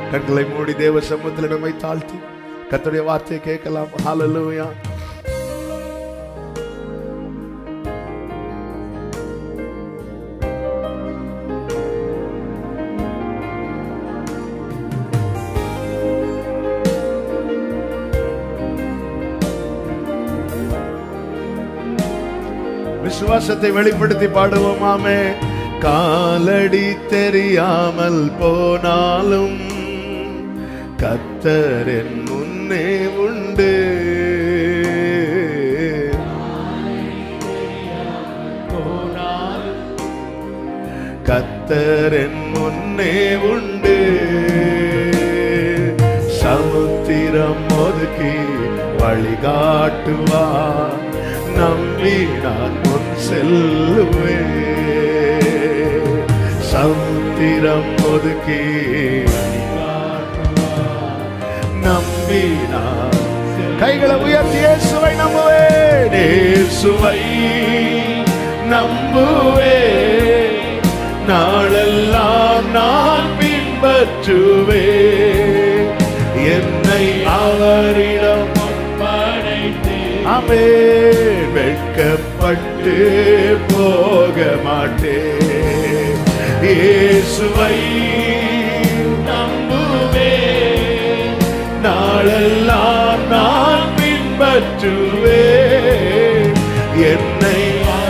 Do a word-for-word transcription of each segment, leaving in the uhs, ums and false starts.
கண்களை மூடி தேவ சமூகத்தில் நம்மை தாழ்த்தி கர்த்தருடைய வார்த்தையை கேட்கலாம். ஹல்லேலூயா. விசுவாசத்தை வெளிப்படுத்தி பாடுவோமாமே. காலடி தெரியாமல் போனாலும் கர்த்தர் என் முன்னே உண்டு. கர்த்தர் என் முன்னே உண்டு. சமுத்திரம் ஒதுக்கி வழிகாட்டுவார். நம்பி நான் முன் செல்லுவேன். சமுத்திரம் ஒதுக்கி நம்பி நான் கைகளை உயர்த்தி இயேசுவை நம்புவேன். இயேசுவை நம்புவேன். நாளெல்லாம் நான் பின்பற்றுவேன். என்னை அவரிடம் ஆமென். வெட்கப்பட்டு போக மாட்டேன். இயேசுவை நம்புவேன். நாளெல்லாம் நான் பின்பற்றுவேன். என்னை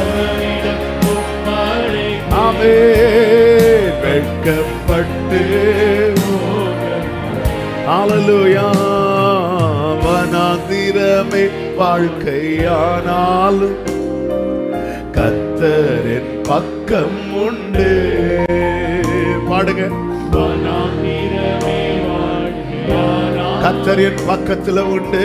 ஆமென். வெட்கப்பட்டு ஹல்லேலூயா. வனாந்திரமே வாழ்க்கையானாலும் கர்த்தரின் பக்கம் உண்டு. பாடுங்க. கர்த்தரின் பக்கத்துல உண்டு.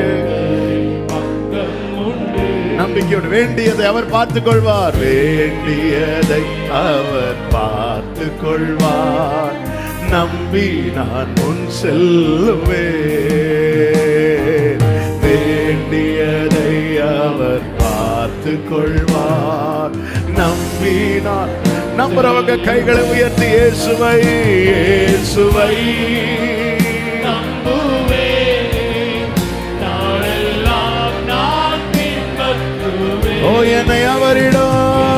நம்பிக்கையோடு வேண்டியதை அவர் பார்த்துக் கொள்வார். வேண்டியதை அவர் பார்த்துக் கொள்வார். நம்பி நான் முன் செல்லுவேன். வேண்டியதை அவர் பார்த்துக் கொள்வார். நம்பி நான் நம்புறவங்க கைகளை உயர்த்தி இயேசுவை இயேசுவை நம்புவேன். நாளெல்லாம் நான் பின்பற்றுவேன். ஓ என்னை அவரிடம்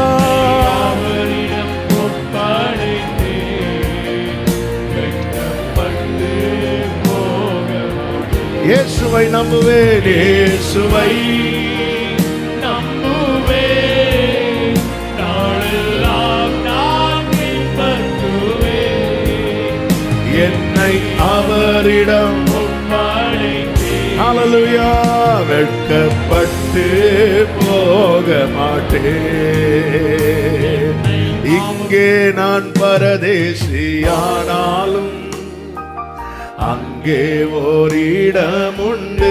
இயேசுவை நம்புவேன். இயேசுவை நம்புவேன். நாளெல்லாம் நான் பின்பற்றுவேன். என்னை அவரிடம் ஒப்படைத்தேன். ஹல்லேலூயா. வெட்கப்பட்டு போக மாட்டேன். இங்கே நான் பரதேசியானாலும் அங்கே ஓரிடம் உண்டு.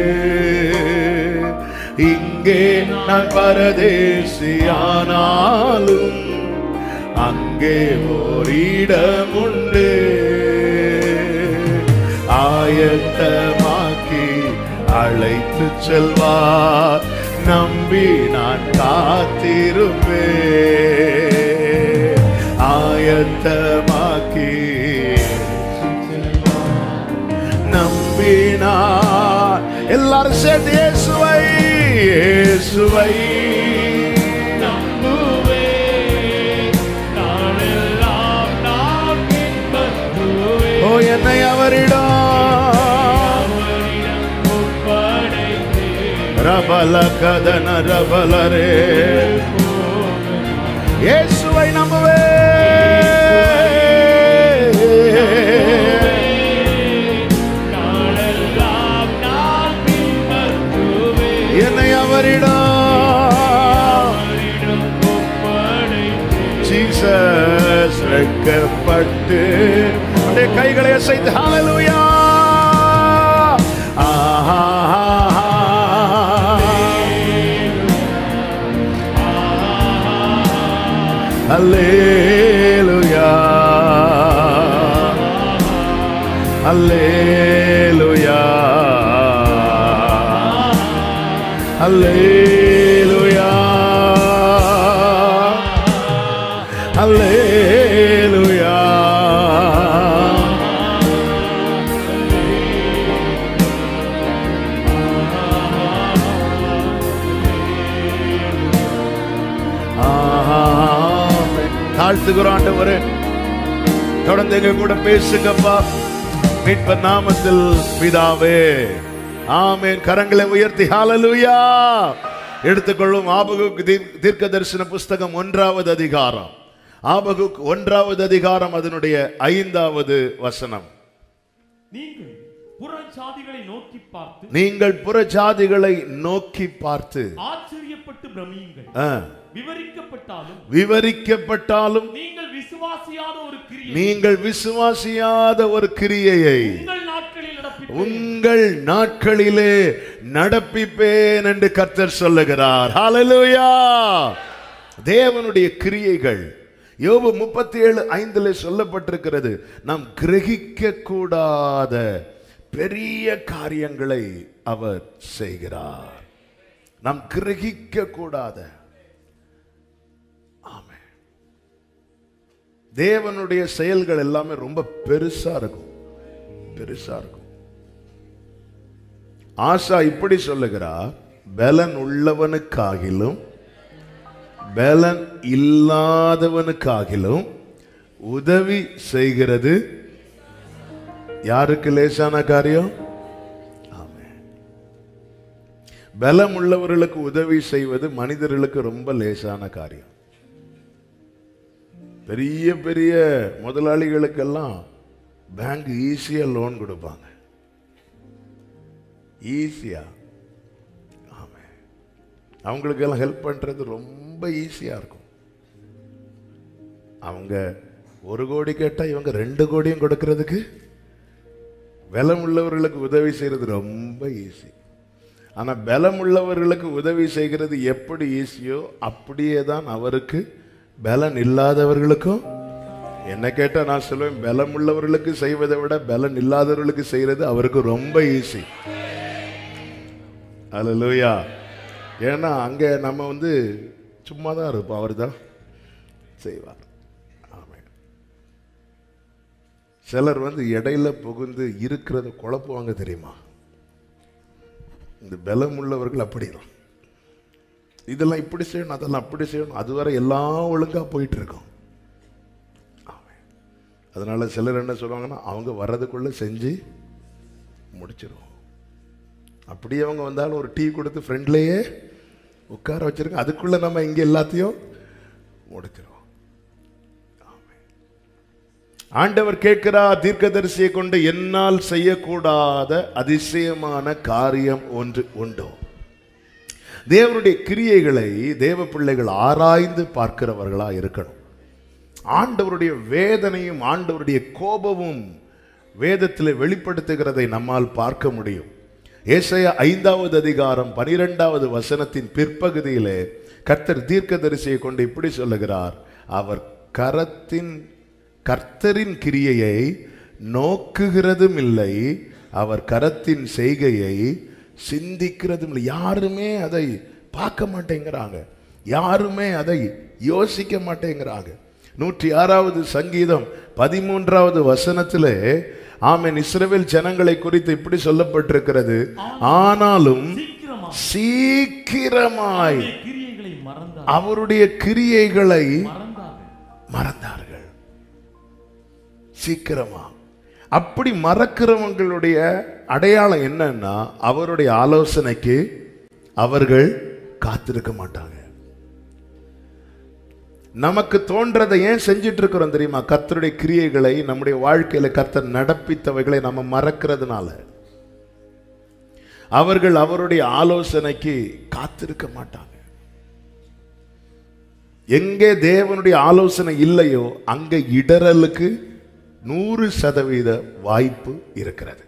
இங்கே நான் பரதேசியானாலும் அங்கே ஓரிடம் உண்டு. ஆயத்தமாக்கி அழைத்து செல்வார். நம்பி நான் காத்திருப்பேன். ஆயத்தமாக்கி நம்பினார். எல்லாரும் சேர்ந்து இயேசுவை இயேசுவை நம்புவேன். நாளெல்லாம் நான் பின்பற்றுவேன். ஓ என்னை அவரிடம் ஒப்படைத்தேன். ரபல கதன ரபலரே. இயேசுவை நம்புவேன். என்னை அவரிடம் ஜீசஸ் வெட்கப்பட்டு அப்படியே கைகளை அசைத்து ஹல்லேலூயா. ஆஹா ஹல்லேலூயா. ஹல்லேலூயா. ஹல்லேலூயா. ஹல்லேலூயா. தாழ்த்துகிறோம் ஆண்டவரே. தொடர்ந்து எங்க கூட பேசுங்கப்பா, மீட்பர் நாமத்தில் பிதாவே, ஆமென். கரங்களை உயர்த்தி ஹல்லேலூயா. எடுத்துக்கொள்ளும் ஆபகுக் தீர்க்க தரிசன புஸ்தகம் ஒன்றாவது அதிகாரம். ஆபகுக் ஒன்றாவது அதிகாரம் அதனுடைய ஐந்தாவது வசனம். நீங்கள் புறஜாதிகளை நோக்கி பார்த்து நீங்கள் புறஜாதிகளை நோக்கி பார்த்து ஆச்சரியப்பட்டு பிரமியுங்கள். விவரிக்கப்பட்டாலும் விவரிக்கப்பட்டாலும் நீங்கள் விசுவாசியாத ஒரு கிரியை நீங்கள் விசுவாசியாத ஒரு கிரியையை உங்கள் நாட்களில் நடப்பிப்பேன் உங்கள் நாட்களிலே நடப்பிப்பேன் என்று கர்த்தர் சொல்லுகிறார். ஹல்லேலூயா. தேவனுடைய கிரியைகள் யோபு முப்பத்தி ஏழு ஐந்துல சொல்லப்பட்டிருக்கிறது. நாம் கிரகிக்க கூடாத பெரிய காரியங்களை அவர் செய்கிறார். நாம் கிரகிக்க கூடாத. ஆமென். தேவனுடைய செயல்கள் எல்லாமே ரொம்ப பெருசா இருக்கும், பெருசா இருக்கும். ஆசா இப்படி சொல்லுகிறார், பலன் உள்ளவனுக்காகிலும் பலன் இல்லாதவனுக்காகிலும் உதவி செய்கிறது யாருக்கு லேசான காரியம்? ஆமென். பலம் உள்ளவர்களுக்கு உதவி செய்வது மனிதர்களுக்கு ரொம்ப லேசான காரியம். பெரிய பெரிய முதலாளிகளுக்கெல்லாம் பேங்க் ஈஸியா லோன் கொடுப்பாங்க, ஈஸியா. ஆமென். அவங்களுக்கெல்லாம் ஹெல்ப் பண்றது ரொம்ப ஈஸியா இருக்கும். அவங்க ஒரு கோடி கேட்டா இவங்க ரெண்டு கோடியும் கொடுக்கிறதுக்கு, பலம் உள்ளவர்களுக்கு உதவி செய்யறது ரொம்ப ஈஸி. ஆனா பலம் உள்ளவர்களுக்கு உதவி செய்கிறது எப்படி ஈஸியோ அப்படியே தான் அவருக்கு பலன் இல்லாதவர்களுக்கும். என்ன கேட்டா நான் சொல்லுவேன், பலம் உள்ளவர்களுக்கு செய்வதை விட பலன் இல்லாதவர்களுக்கு செய்யறது அவருக்கு ரொம்ப ஈஸி. ஹல்லேலூயா. ஏன்னா அங்க நம்ம வந்து சும்மா தான் இருப்போம், அவர் தான் செய்வார். ஆமென். சிலர் வந்து இடையில புகுந்து இருக்கிறத குழப்புவாங்க தெரியுமா? இந்த பலம் உள்ளவர்கள் அப்படிதான். இதெல்லாம் இப்படி செய்யணும், அதெல்லாம் அப்படி செய்யணும், அதுவரை எல்லாம் ஒழுங்கா போயிட்டு இருக்கும். அதனால சிலர் என்ன சொல்லுவாங்கன்னா, அவங்க வர்றதுக்குள்ள செஞ்சு முடிச்சிருவோம். அப்படியே அவங்க வந்தாலும் ஒரு டீ கொடுத்து ஃப்ரெண்ட்லேயே உட்கார வச்சிருக்கோம், அதுக்குள்ள நம்ம இங்க எல்லாத்தையும் முடிச்சிருவோம். ஆண்டவர் கேட்கிறார், தீர்க்கதரிசியை கொண்டு என்னால் செய்யக்கூடாத அதிசயமான காரியம் ஒன்று உண்டோ? தேவனுடைய கிரியைகளை தேவ பிள்ளைகள் ஆராய்ந்து பார்க்கிறவர்களா இருக்கணும். ஆண்டவருடைய வேதனையும் ஆண்டவருடைய கோபமும் வேதத்தில் வெளிப்படுத்துகிறதை நம்மால் பார்க்க முடியும். ஏசாயா ஐந்தாவது அதிகாரம் பனிரெண்டாவது வசனத்தின் பிற்பகுதியிலே கர்த்தர் தீர்க்கதரிசியை கொண்டு இப்படி சொல்லுகிறார், அவர் கரத்தின் கர்த்தரின் கிரியையை நோக்குகிறதும் இல்லை, அவர் கரத்தின் செய்கையை சிந்திக்கிறதும் இல்லை. யாருமே அதை பார்க்க மாட்டேங்கிறாங்க, யாருமே அதை யோசிக்க மாட்டேங்கிறாங்க. நூற்றி ஆறாவது சங்கீதம் பதிமூன்றாவது வசனத்திலே ஆமென், இஸ்ரவேல் ஜனங்களை குறித்து இப்படி சொல்லப்பட்டிருக்கிறது, ஆனாலும் சீக்கிரமாய் அவருடைய கிரியைகளை மறந்தார்கள். சீக்கிரமா. அப்படி மறக்கிறவங்களுடைய அடையாளம் என்னன்னா, அவருடைய ஆலோசனைக்கு அவர்கள் காத்திருக்க மாட்டாங்க. நமக்கு தோன்றதை ஏன் செஞ்சிட்டு இருக்கிறோம் தெரியுமா? கர்த்தருடைய கிரியைகளை நம்முடைய வாழ்க்கையில கர்த்தர் நடப்பித்தவைகளை நம்ம மறக்கிறதுனால. அவர்கள் அவருடைய ஆலோசனைக்கு காத்திருக்க மாட்டாங்க. எங்கே தேவனுடைய ஆலோசனை இல்லையோ அங்கே இடறலுக்கு நூறு சதவீத வாய்ப்பு இருக்கிறது.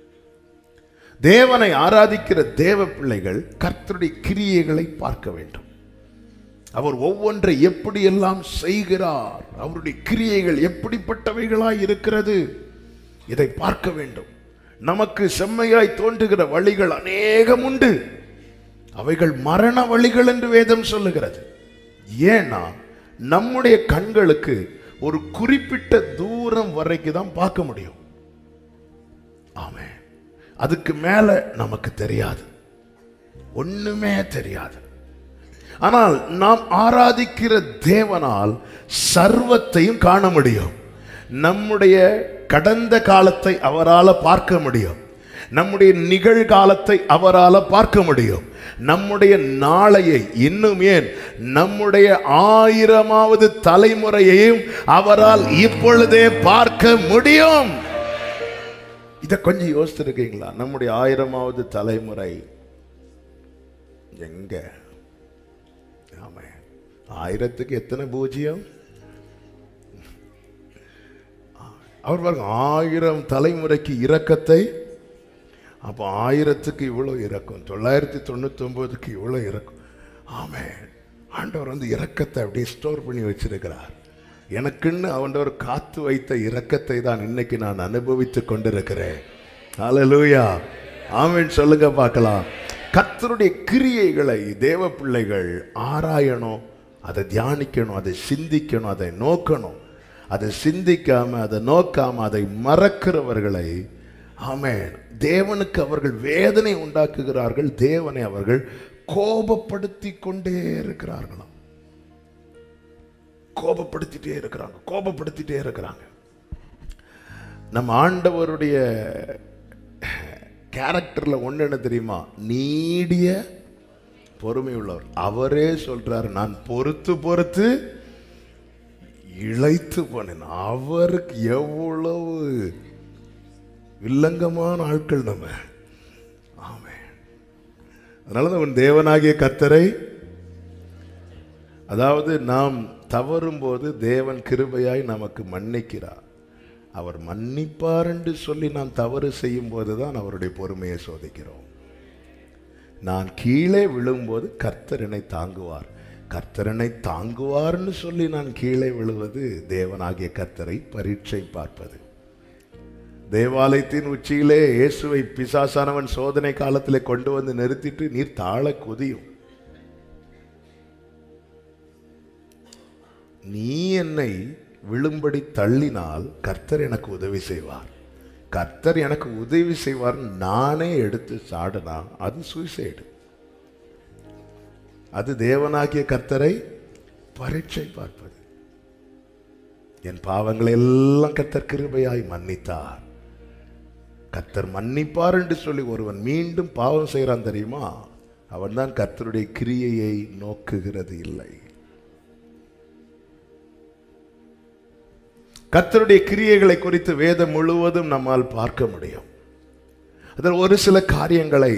தேவனை ஆராதிக்கிற தேவ பிள்ளைகள் கர்த்தருடைய கிரியைகளை பார்க்க வேண்டும். அவர் ஒவ்வொன்றை எப்படியெல்லாம் செய்கிறார், அவருடைய கிரியைகள் எப்படிப்பட்டவைகளாய் இருக்கிறது, இதை பார்க்க வேண்டும். நமக்கு செம்மையாய் தோன்றுகிற வழிகள் அநேகம் உண்டு, அவைகள் மரண வழிகள் என்று வேதம் சொல்லுகிறது. ஏன்னா நம்முடைய கண்களுக்கு ஒரு குறிப்பிட்ட தூரம் வரைக்கும் தான் பார்க்க முடியும். ஆமென். அதுக்கு மேல நமக்கு தெரியாது, ஒண்ணுமே தெரியாது. ஆனால் நாம் ஆராதிக்கிற தேவனால் சர்வத்தையும் காண முடியும். நம்முடைய கடந்த காலத்தை அவரால் பார்க்க முடியும். நம்முடைய நிகழ்காலத்தை அவரால் பார்க்க முடியும். நம்முடைய நாளையை, இன்னும் ஏன் நம்முடைய ஆயிரமாவது தலைமுறையையும் அவரால் இப்பொழுதே பார்க்க முடியும். இதை கொஞ்சம் யோசிச்சிருக்கீங்களா? நம்முடைய ஆயிரமாவது தலைமுறை எங்க? ஆமா, ஆயிரத்துக்கு எத்தனை பூஜ்ஜியம்? அவர் பாருங்க, ஆயிரம் தலைமுறைக்கு இரக்கத்தை. அப்போ ஆயிரத்துக்கு இவ்வளோ இறக்கும், தொள்ளாயிரத்தி தொண்ணூத்தி ஒன்பதுக்கு இவ்வளோ இறக்கும். ஆமே, ஆண்டவர் வந்து இரக்கத்தை அப்படியே ஸ்டோர் பண்ணி வச்சிருக்கிறார். எனக்குன்னு ஆண்டவர் காத்து வைத்த இரக்கத்தை தான் இன்னைக்கு நான் அனுபவித்து கொண்டிருக்கிறேன். ஹல்லேலூயா, ஆமென் சொல்லுங்க பார்க்கலாம். கர்த்தருடைய கிரியைகளை தேவ பிள்ளைகள் ஆராயணும், அதை தியானிக்கணும், அதை சிந்திக்கணும், அதை நோக்கணும். அதை சிந்திக்காம, அதை நோக்காம, அதை மறக்கிறவர்களை ஆமென் தேவனுக்கு அவர்கள் வேதனை உண்டாக்குகிறார்கள். தேவனை அவர்கள் கோபப்படுத்தி கொண்டே இருக்கிறார்களாம். கோபப்படுத்திட்டே இருக்கிறாங்க, கோபப்படுத்திட்டே இருக்கிறாங்க. நம்ம ஆண்டவருடைய கேரக்டர்ல ஒண்ணு என்ன தெரியுமா? நீடிய பொறுமை உள்ளவர். அவரே சொல்றாரு, நான் பொறுத்து பொறுத்து இழைத்து போனேன். அவருக்கு எவ்வளவு வில்லங்கமான ஆட்கள் நம்ம. ஆமென். அதனால அவன் தேவனாகிய கர்த்தரை, அதாவது நாம் தவறும் போது தேவன் கிருபையாய் நமக்கு மன்னிக்கிறார். அவர் மன்னிப்பார் என்று சொல்லி நாம் தவறு செய்யும் போதுதான் அவருடைய பொறுமையை சோதிக்கிறோம். நான் கீழே விழும்போது கர்த்தர் என்னை தாங்குவார். கர்த்தரனை தாங்குவார்னு சொல்லி நான் கீழே விழுவது தேவனாகிய கர்த்தரை பரீட்சை பார்ப்பது. தேவாலயத்தின் உச்சியிலே இயேசுவை பிசாசானவன் சோதனை காலத்திலே கொண்டு வந்து நிறுத்திட்டு, நீர் தாழ குதியும், நீ என்னை விழும்படி தள்ளினால் கர்த்தர் எனக்கு உதவி செய்வார். கர்த்தர் எனக்கு உதவி செய்வார் நானே எடுத்து சாடனா அது சூசைடு. அது தேவனாகிய கர்த்தரை பரீட்சை பார்ப்பது. என் பாவங்களை எல்லாம் கர்த்தர் கிருபையாய் மன்னித்தார். கர்த்தர் மன்னிப்பார் என்று சொல்லி ஒருவன் மீண்டும் பாவம் செய்கிறான் தெரியுமா? அவன் தான் கர்த்தருடைய கிரியையை நோக்குகிறது இல்லை. கர்த்தருடைய கிரியைகளை குறித்து வேதம் முழுவதும் நம்மால் பார்க்க முடியும். அதில் ஒரு சில காரியங்களை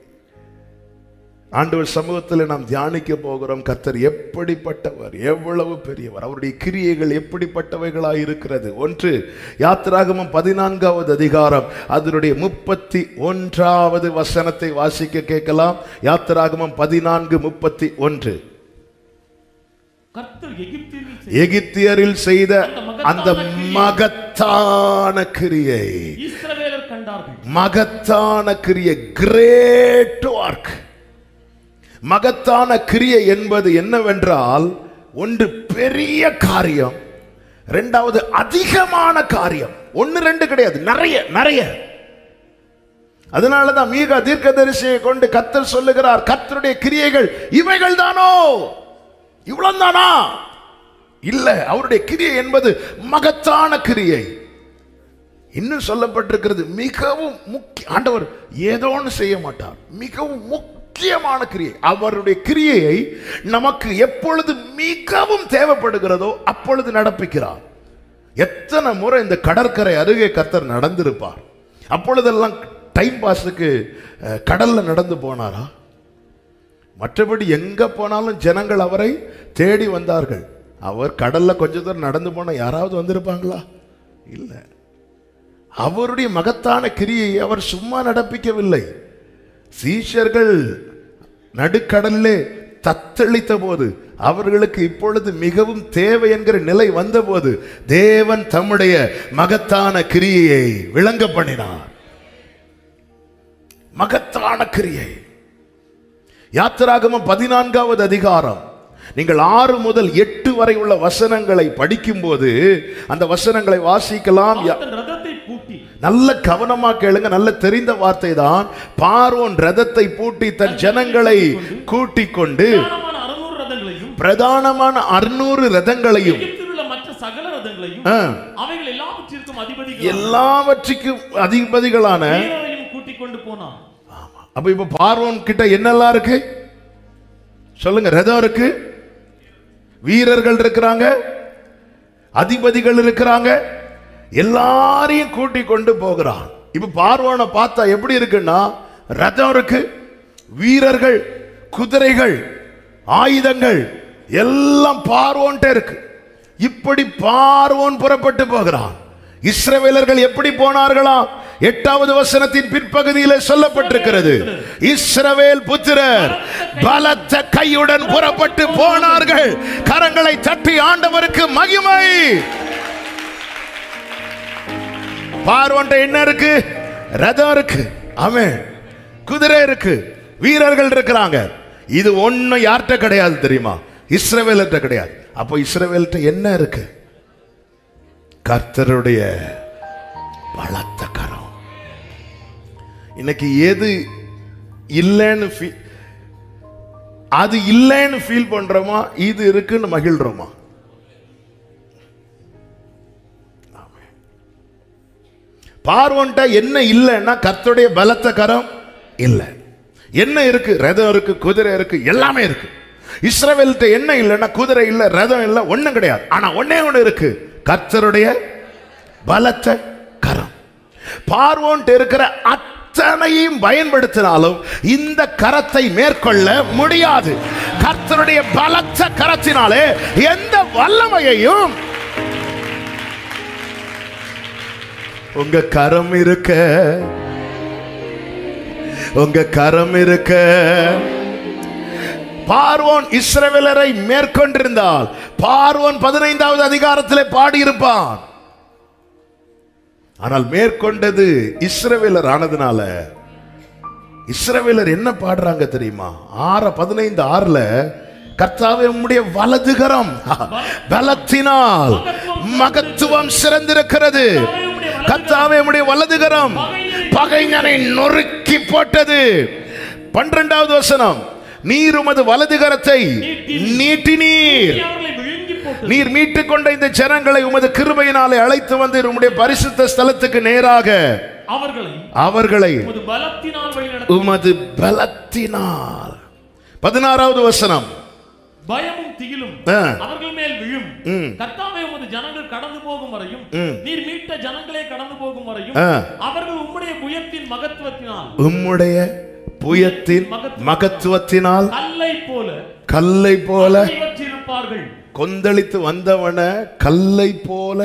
ஆண்டவர் சமூகத்தில் நாம் தியானிக்க போகிறோம். கர்த்தர் எப்படிப்பட்டவர், எவ்வளவு பெரியவர், அவருடைய கிரியைகள் எப்படிப்பட்டவைகளாய் இருக்கிறது. ஒன்று, யாத்திராகமம் பதினான்காவது அதிகாரம் அதனுடைய முப்பத்தி ஒன்றாவது வசனத்தை வாசிக்க கேட்கலாம். யாத்திராகமம் பதினான்கு முப்பத்தி ஒன்று. எகிப்தியரில் செய்த அந்த மகத்தான கிரியை, மகத்தான கிரியை, கிரேட் வொர்க். மகத்தான கிரியை என்பது என்னவென்றால், ஒன்று பெரிய காரியம், இரண்டாவது அதிகமான காரியம். ஒன்னு ரெண்டு கிடையாது, நிறைய நிறைய. அதனாலதான் மீகா தீர்க்கதரிசியை கொண்டு கர்த்தர் சொல்லுகிறார், கர்த்தருடைய கிரியைகள் இவைகள் தானோ, இவ்வளவு தானா? இல்ல, அவருடைய கிரியை என்பது மகத்தான கிரியை. இன்னும் சொல்லப்பட்டிருக்கிறது, மிகவும் முக்கிய. ஆண்டவர் ஏதோன்னு செய்ய மாட்டார், மிகவும் முக்கியமான கிரியை. அவருடைய கிரியையை நமக்கு எப்பொழுது மிகவும் தேவைப்படுகிறதோ அப்பொழுது நடப்பிக்கிறார். எத்தனை முறை இந்த கடற்கரை அருகே கர்த்தர் நடந்திருப்பார். அப்பொழுதெல்லாம் டைம் பாஸுக்கு கடல்ல நடந்து போனாரா? மற்றபடி எங்க போனாலும் ஜனங்கள் அவரை தேடி வந்தார்கள். அவர் கடல்ல கொஞ்ச தூரம் நடந்து போன யாராவது வந்திருப்பாங்களா? இல்ல. அவருடைய மகத்தான கிரியை அவர் சும்மா நடப்பிக்கவில்லை. சீஷர்கள் நடுக்கடலிலே தத்தளித்த போது, அவர்களுக்கு இப்பொழுது மிகவும் தேவை என்கிற நிலை வந்த போது, தேவன் தம்முடைய மகத்தான கிரியையை விளங்க பண்ணினார். மகத்தான கிரியை. யாத்திராகமம் பதினான்காவது அதிகாரம் நீங்கள் ஆறு முதல் எட்டு வரை உள்ள வசனங்களை படிக்கும் போது அந்த வசனங்களை வாசிக்கலாம். நல்ல கவனமா கேளுங்க, நல்ல தெரிந்த வார்த்தை தான். பார்வோன் ரதத்தை பூட்டி தன் ஜனங்களை கூட்டிக் கொண்டு பிரதானமான அறுநூறு ரதங்களையும் எகிப்திலுள்ள மற்ற சகல ரதங்களையும் அவைகள் எல்லாவற்றிற்கும் அதிபதிகள் எல்லாவற்றுக்கும் அதிபதிகளான வீரரையும் கூட்டிக் கொண்டு போனான். அப்ப இப்ப பார்வோன் கிட்ட என்னெல்லாம் இருக்கு சொல்லுங்க? ரதம் இருக்கு, வீரர்கள் இருக்கிறாங்க, அதிபதிகள் இருக்கிறாங்க, எல்லாரையும் கூட்டிக் கொண்டு போகிறான். இப்ப பார்வோனை பார்த்தா எப்படி இருக்குன்னா, ரதம் இருக்கு, வீரர்கள், குதிரைகள், ஆயுதங்கள் எல்லாம் பார்வோன்ட்ட இருக்கு. இப்படி பார்வோன் புறப்பட்டு போகிறான். இஸ்ரவேலர்கள் எப்படி போனார்களாம்? எட்டாவது வசனத்தின் பிற்பகுதியில் சொல்லப்பட்டிருக்கிறது, இஸ்ரவேல் புத்திரர் பலத்த கையுடன் புறப்பட்டு போனார்கள். கரங்களை தட்டி ஆண்டவருக்கு மகிமை. பார்வோன்ட்ட என்ன இருக்கு? ரதம் இருக்கு, ஆமென், குதிரை இருக்கு, வீரர்கள் இருக்கிறாங்க. இது ஒண்ணு யார்கிட்ட கிடையாது தெரியுமா? இஸ்ரவேல்கிட்ட கிடையாது. அப்போ இஸ்ரவேல்கிட்ட என்ன இருக்கு? கர்த்தருடைய பலத்த கரம். இன்னைக்கு எது இல்லைன்னு அது இல்லைன்னு ஃபீல் பண்றோமா, இது இருக்குன்னு மகிழ்றோமா? பார்வோன்ட்ட என்ன இல்லைன்னா கர்த்தருடைய பலத்த கரம் இல்லை. என்ன இருக்கு? ரதம் இருக்கு, குதிரை இருக்கு, எல்லாமே இருக்கு. இஸ்ரவேல்கிட்ட என்ன இல்லைன்னா குதிரை இல்லை, ரதம் இல்லை, ஒண்ணும் கிடையாது. ஆனா ஒன்னே ஒண்ணு இருக்கு, கர்த்தருடைய பலத்த கரம். பார்வோன்ட்ட இருக்கிற அத்தனையும் பயன்படுத்தினாலும் இந்த கரத்தை மேற்கொள்ள முடியாது. கர்த்தருடைய பலத்த கரத்தினாலே எந்த வல்லமையையும் உங்க கரம் இருக்க, உங்க கரம் இருக்க. பார்வோன் இஸ்ரவேலரை மேற்கொண்டிருந்தால் பார்வோன் பதினைந்தாவது அதிகாரத்திலே பாடியிருப்பான். ஆனால் மேற்கொண்டது இஸ்ரவேலர் ஆனதுனால இஸ்ரவேலர் என்ன பாடுறாங்க தெரியுமா? ஆறு பதினைந்து ஆறுல, கர்த்தாவே உம்முடைய வலதுகரம் பலத்தினால் மகத்துவம் சிறந்திருக்கிறது. கர்த்தாவே உம்முடைய வலதுகரம் பகைஞனை நொறுக்கி போட்டது. பன்னிரண்டாவது வசனம், நீர் உமது வலதுகரத்தை நீட்டினீர், நீர் மீட்டுக் கொண்ட இந்த ஜனங்களை உமது கிருபையினாலே அழைத்து வந்து உம்முடைய பரிசுத்த ஸ்தலத்துக்கு நேராக அவர்களை அவர்களை உமது பலத்தினால். பதினாறாவது வசனம், பயமும் திகிலும் அவர்கள் மேல் விழும். கர்த்தாவே உமது ஜனங்கள் கடந்து போகும் வரையும், நீர் மீட்ட ஜனங்களே கடந்து போகும் வரையும் அவர்கள் உம்முடைய புயத்தின் மகத்துவத்தினால் உம்முடைய புயத்தின் மகத்துவத்தினால் கல்லை போல கல்லை போல இருப்பார்கள். கொந்தளித்து வந்தவன கல்லை போல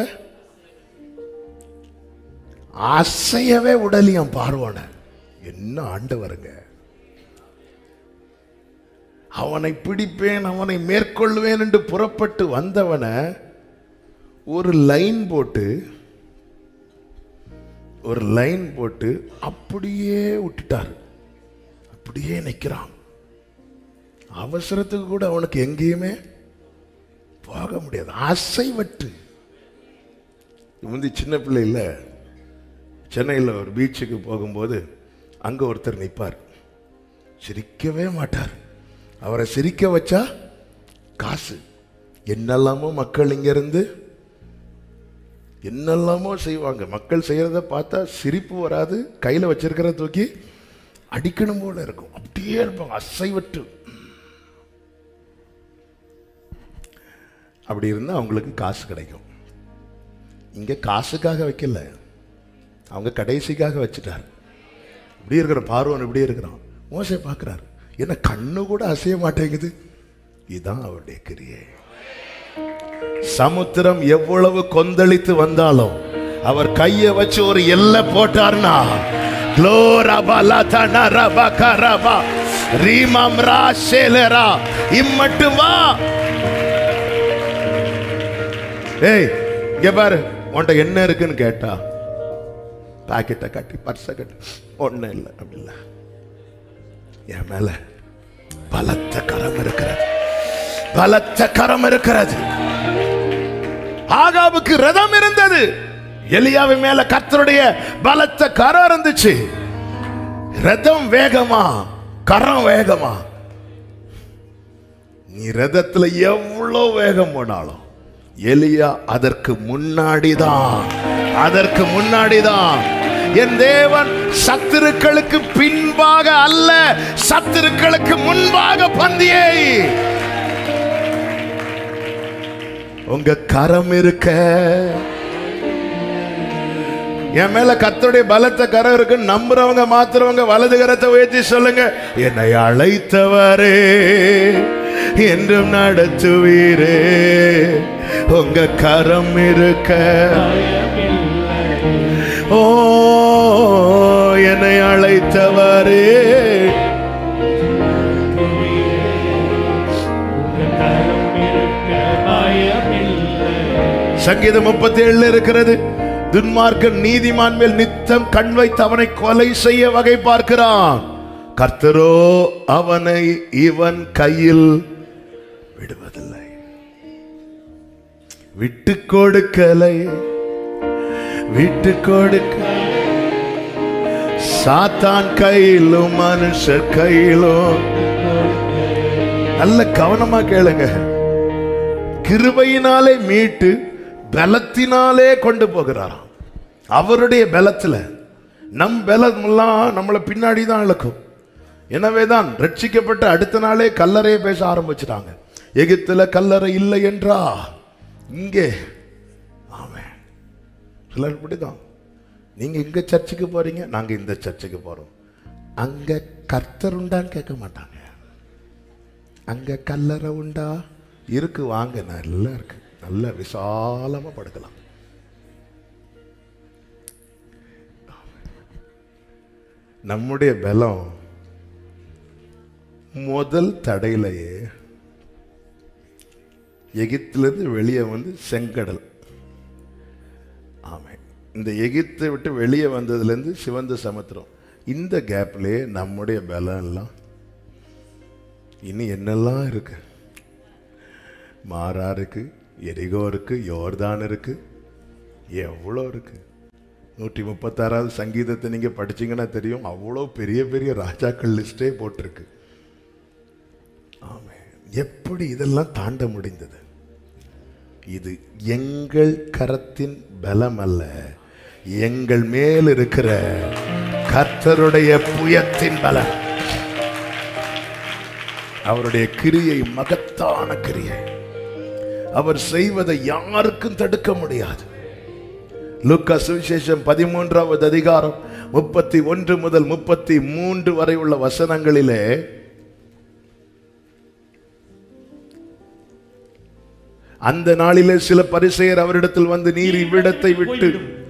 அசையவே உடலியம் பார்வோன. என்ன ஆண்டவருங்க! அவனை பிடிப்பேன், அவனை மேற்கொள்வேன் என்று புறப்பட்டு வந்தவன ஒரு லைன் போட்டு ஒரு லைன் போட்டு அப்படியே விட்டுட்டார். அப்படியே நிற்கிறான். அவசரத்துக்கு கூட அவனுக்கு எங்கேயுமே போக முடியாது. அசைவட்டு. முந்தி சின்ன பிள்ளைல சென்னையில் ஒரு பீச்சுக்கு போகும்போது அங்கே ஒருத்தர் நிற்பார், சிரிக்கவே மாட்டார். அவரை சிரிக்க வச்சா காசு. என்னெல்லாமோ மக்கள் இங்கிருந்து என்னெல்லாமோ செய்வாங்க. மக்கள் செய்யறத பார்த்தா சிரிப்பு வராது, கையில் வச்சிருக்கிறத தூக்கி அடிக்கணும் போல இருக்கும். அப்படியே இருப்பாங்க அசைவட்டு. அப்படி இருந்தால் அவங்களுக்கு காசு கிடைக்கும். இங்கே காசுக்காக வைக்கல, அவங்க கடைசிக்காக வச்சுட்டார். இப்படி இருக்கிற பார்வோன் இப்படி இருக்கிறான். மோசே பார்க்குறாரு, என்ன கண்ணு கூட அசைய மாட்டேங்குது. இதுதான் அவருடைய கிரியை. சமுத்திரம் எவ்வளவு கொந்தளித்து வந்தாலும் அவர் கையை வச்சு ஒரு எல்லை போட்டார்னா, இம்மட்டும் வா. ஏய் இங்க பாரு, உன்கிட்ட என்ன இருக்குன்னு கேட்டா பாக்கெட்டை கட்டி பர்ஸை கட்டி ஒன்னும் இல்லை. அப்படி இல்லை, என் மேல பலத்த கரம் இருக்கிறது, பலத்த கரம் இருக்கிறது. ஆகாபுக்கு ரதம் இருந்தது, எலியாவின் மேல கர்த்தருடைய பலத்த கரம் இருந்துச்சு. ரதம் வேகமா, கரம் வேகமா. நீ ரதத்துல எவ்வளவு வேகம் போனாலும் எலியா அதற்கு முன்னாடிதான், அதற்கு முன்னாடிதான். என் தேவன் சத்துருக்களுக்கு பின்பாக அல்ல, சத்துருக்களுக்கு முன்பாக பந்தியை. உங்க கரம் இருக்க, என் மேல கர்த்தருடைய பலத்த கரம் இருக்கு நம்புறவங்க மாத்திரவங்க வலது கரத்தை உயர்த்தி சொல்லுங்க, என்னை அழைத்தவரே என்றும் நடத்துவீரே, உங்க கரம் இருக்க. ஓ என்னை அழைத்தவரே, சங்கீதம் முப்பத்தி ஏழுல இருக்கிறது, துன்மார்க்கன் நீதிமான் மேல் நித்தம் கண் வைத்து அவனை கொலை செய்ய வகை பார்க்கிறான், கர்த்தரோ அவனை இவன் கையில் விடுவதில்லை. விட்டு கொடுக்கலை, விட்டு கொடுக்க, சாத்தான் கையிலும் மனுஷர் கையிலும். நல்ல கவனமா கேளுங்க. கிருபையினாலே மீட்டு பலத்தினாலே கொண்டு போகிறாராம். அவருடைய பலத்துல, நம் பலம் எல்லாம் நம்மளை பின்னாடி தான் இழக்கும். எனவேதான் ரட்சிக்கப்பட்ட அடுத்த நாளே கல்லறையை பேச ஆரம்பிச்சிட்டாங்க. எகிப்துல கல்லறை இல்லை என்றா இங்கே. ஆமென். சிலர் இப்படிதான், நீங்க இங்க சர்ச்சுக்கு போறீங்க, நாங்க இந்த சர்ச்சுக்கு போறோம். அங்க கர்த்தர் உண்டான்னு கேட்க மாட்டாங்க. அங்க கல்லறை உண்டா? இருக்கு, வாங்க, நல்லா இருக்கு, நல்ல விசாலமா படுக்கலாம். நம்முடைய பலம் முதல் தடையிலேயே எகிப்திலிருந்து வெளியே வந்து செங்கடல். ஆமாம், இந்த எகிப்தை விட்டு வெளியே வந்ததுலேருந்து சிவந்த சமுத்திரம், இந்த கேப்லேயே நம்முடைய பலம் எல்லாம் இனி என்னெல்லாம் இருக்கு. மாரா இருக்கு, எரிகோ இருக்கு, யோர்தான் இருக்கு, எவ்வளோ இருக்கு. நூற்றி முப்பத்தாறாவது சங்கீதத்தை நீங்கள் படிச்சீங்கன்னா தெரியும், அவ்வளோ பெரிய பெரிய ராஜாக்கள் லிஸ்டே போட்டிருக்கு. ஆமாம், எப்படி இதெல்லாம் தாண்ட முடிந்தது? இது எங்கள் கரத்தின் பலம் அல்ல, எங்கள் மேல் இருக்கிற கர்த்தருடைய புயத்தின் பலம். அவருடைய கிரியை மகத்தான கிரியை. அவர் செய்வதை யாருக்கும் தடுக்க முடியாது. லூக்கா சுவிசேஷம் பதிமூன்றாவது அதிகாரம் முப்பத்தி ஒன்று முதல் முப்பத்தி மூன்று வரை உள்ள வசனங்களிலே அந்த நாளிலே சில பரிசேயர் அவரிடத்தில் வந்து, நீர் இவ்விடத்தை விட்டு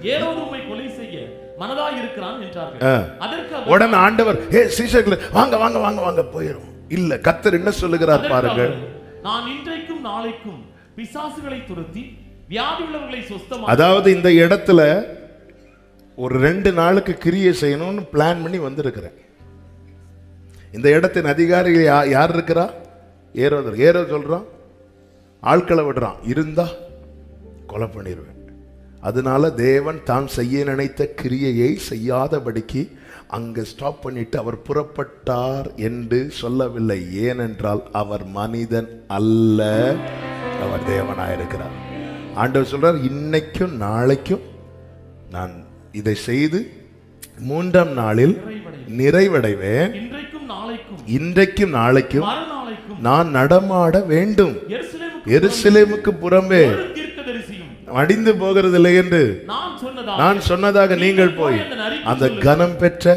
உடனே ஆண்டவர், ஹே சீஷர்களே, வாங்க வாங்க வாங்க வாங்க போயிரும். இல்ல, கர்த்தர் என்ன சொல்லுகிறார் பாருங்க, நான் இன்றைக்கும் நாளைக்கும் பிசாசுகளை துரத்தி வியாதி உள்ளவர்களை சுத்தமா. அதாவது இந்த இடத்துல ஒரு ரெண்டு நாளுக்கு கிரியை செய்யணும்னு பிளான் பண்ணி வந்திருக்கிறேன். இந்த இடத்தின் அதிகாரி யார் இருக்கிறா? ஏரோதர். ஏரோ சொல்றான், ஆட்களை விடுறான், இருந்தா கொலை பண்ணிடுவேன். அதனால தேவன் தான் செய்ய நினைத்த கிரியையை செய்யாதபடிக்கு அங்க ஸ்டாப் பண்ணிட்டு அவர் புறப்பட்டார் என்று சொல்லவில்லை. ஏனென்றால் அவர் மனிதன் அல்ல, அவர் தேவனாயிருக்கிறார். ஆண்டவர் சொல்றார், இன்னைக்கும் நாளைக்கும் நான் இதை செய்து மூன்றாம் நாளில் நிறைவடைவேன். இன்றைக்கும் நாளைக்கும் நான் நடமாட வேண்டும். எருசலேமுக்கு புறம்பே அடிந்து போகிறதில்லை என்று நான் சொன்னதாக நீங்கள் போய் அந்த கனம் பெற்ற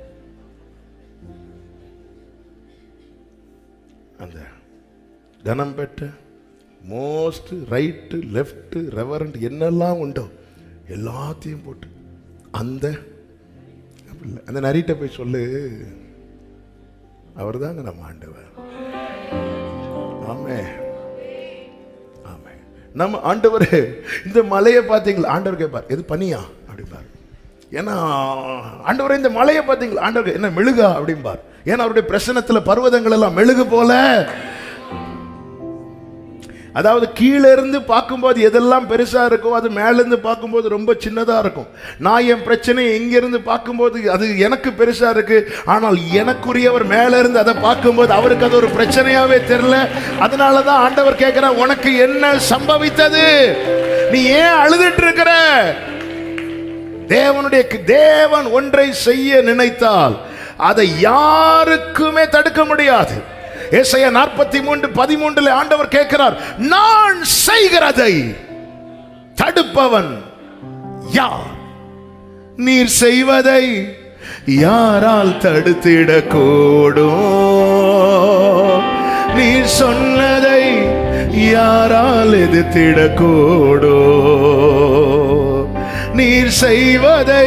அந்த கனம் பெற்ற மோஸ்ட் ரைட் லெஃப்ட் ரெவரண்ட் என்னெல்லாம் உண்டோ எல்லாத்தையும் போட்டு அந்த அந்த நரிட்ட போய் சொல்லு, அவர் தாங்க நம்ம ஆண்டவர். ஆமே ஆமே, நம்ம ஆண்டவர். இந்த மலையை பார்த்தீங்களா? ஆண்டவர் கேட்பார், எது பனியா அப்படிம்பார். ஏன்னா ஆண்டவர் இந்த மலையை பார்த்தீங்களா? ஆண்டவர் என்ன மெழுகா அப்படிம்பார். ஏன்னா அவருடைய பிரசனத்தில் பர்வதங்கள் எல்லாம் மெழுகு போல. அதாவது கீழே இருந்து பார்க்கும்போது எதெல்லாம் பெருசா இருக்கும், அது மேலிருந்து பார்க்கும்போது ரொம்ப சின்னதா இருக்கும். நான் என் பிரச்சனையை இங்கிருந்து பார்க்கும்போது அது எனக்கு பெருசா இருக்கு, ஆனால் எனக்குரியவர் மேல இருந்து அதை பார்க்கும்போது அவருக்கு அது ஒரு பிரச்சனையாவே தெரியல. அதனாலதான் ஆண்டவர் கேட்கிறார், உனக்கு என்ன சம்பவித்தது, நீ ஏன் அழுதுட்டு இருக்கிற? தேவனுடைய தேவன் ஒன்றை செய்ய நினைத்தால் அதை யாருக்குமே தடுக்க முடியாது. ஏசாயா நாற்பத்தி மூன்று பதிமூன்றுல ஆண்டவர் கேட்கிறார், நான் செய்கிறதை தடுப்பவன் யார்? நீர் செய்வதை யாரால் தடுத்திடக்கூடும்? நீர் சொன்னதை யாரால் எதிர்த்திடக்கூடும்? நீர் செய்வதை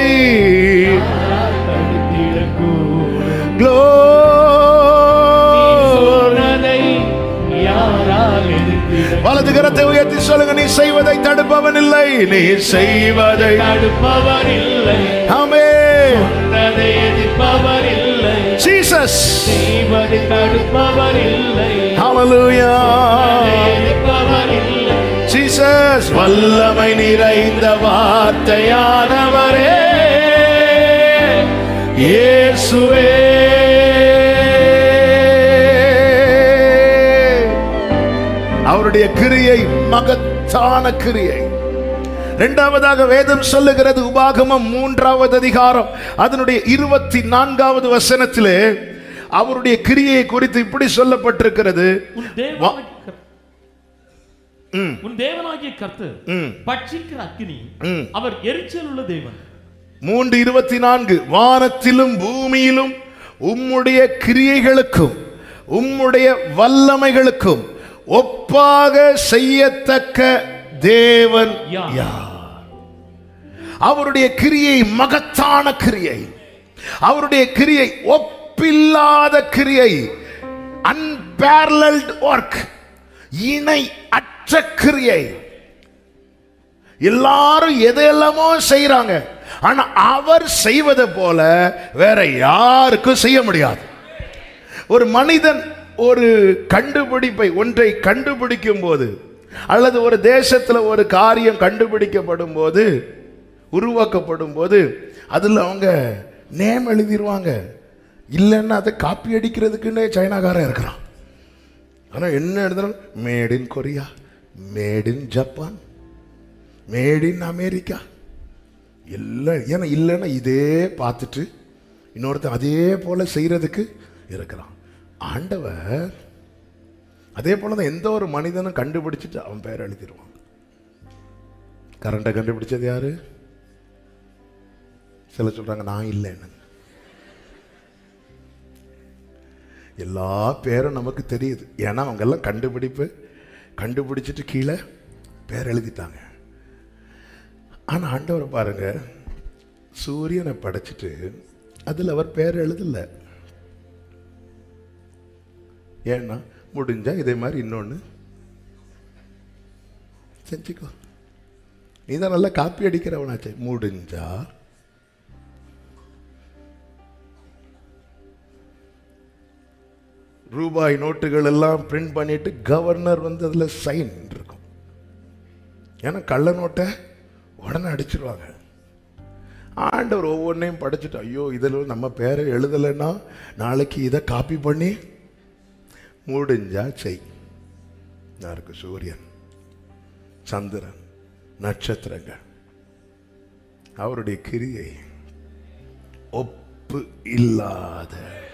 வலது கரத்தை உயர்த்தி சொல்லுங்க, நீ செய்வதை தடுப்பவன் இல்லை, நீ செய்வதை தடுப்பவர் இல்லை. ஆமென். சொன்னதை எதிர்ப்பவர் இல்லை. ஜீசஸ் செய்வதை தடுப்பவர் இல்லை. ஹalleluya. எதிர்ப்பவர் இல்லை. ஜீசஸ் வல்லமை நிறைந்த வார்த்தையானவரே இயேசுவே. அவருடைய கிரியை மகத்தான கிரியை. இரண்டாவதாக வேதம் சொல்லுகிறது, உபாகமம் மூன்றாவது அதிகாரம் அதனுடைய இருபத்தி நான்காவது வசனத்திலே அவருடைய கிரியை குறித்து இப்படி சொல்லப்பட்டிருக்கிறது, உன் தேவனாகிய கர்த்தர் பட்சிக்கிற அக்கினி, அவர் எரிச்சல் உள்ள தேவன். மூன்று இருபத்தி நான்கு வானத்திலும் பூமியிலும் உம்முடைய கிரியைகளுக்கும் உம்முடைய வல்லமைகளுக்கும் ஒப்பாக செய்யத்தக்க தேவன் யார்? அவருடைய கிரியை மகத்தான கிரியை, அவருடைய கிரியை ஒப்பில்லாத கிரியை, அன்பேரலல்ட் ஒர்க், இணை அற்ற கிரியை. எல்லாரும் எதையெல்லாமோ செய்யறாங்க, ஆனா அவர் செய்வதை போல வேற யாருக்கும் செய்ய முடியாது. ஒரு மனிதன் ஒரு கண்டுபிடிப்பை ஒன்றை கண்டுபிடிக்கும் போது, அல்லது ஒரு தேசத்தில் ஒரு காரியம் கண்டுபிடிக்கப்படும் போது, உருவாக்கப்படும் போது அதில் அவங்க நேம் எழுதிடுவாங்க. இல்லைன்னா அதை காப்பி அடிக்கிறதுக்குன்னே சைனாக்காரன் இருக்கிறான். ஆனால் என்ன எழுதுறாங்க? Made in Korea, made in Japan, made in America எல்லாம். ஏன்னா இல்லைன்னா இதே பார்த்துட்டு இன்னொருத்தன் அதே போல செய்யறதுக்கு இருக்கிறான். ஆண்டவர் அதே போலதான் எந்த ஒரு மனிதனும் கண்டுபிடிச்சிட்டு அவன் பேர் எழுதிடுவான். கரண்டை கண்டுபிடிச்சது யாரு? சில சொல்றாங்க நான் இல்லைன்னு. எல்லா பேரும் நமக்கு தெரியுது, ஏன்னா அவங்க எல்லாம் கண்டுபிடிப்பு கண்டுபிடிச்சிட்டு கீழே பேர் எழுதிட்டாங்க. ஆனா ஆண்டவரை பாருங்க, சூரியனை படைச்சிட்டு அதில் அவர் பேர் எழுதல. ஏன்னா முடிஞ்சா இதே மாதிரி இன்னொன்று செஞ்சுக்கோ, நீ தான் நல்லா காப்பி அடிக்கிறவனாச்சே. முடிஞ்சா ரூபாய் நோட்டுகள் எல்லாம் பிரிண்ட் பண்ணிட்டு கவர்னர் வந்து அதில் சைன் இருக்கும். ஏன்னா கள்ள நோட்டை உடனே அடிச்சிருவாங்க. ஆண்டவர் ஒவ்வொன்றையும் படிச்சுட்டு, ஐயோ இதில் நம்ம பேரை எழுதலைன்னா நாளைக்கு இதை காப்பி பண்ணி முடிஞ்சா செய். யாருக்கு? சூரியன், சந்திரன், நட்சத்திரங்கள். அவருடைய கிரியை ஒப்பு இல்லாத,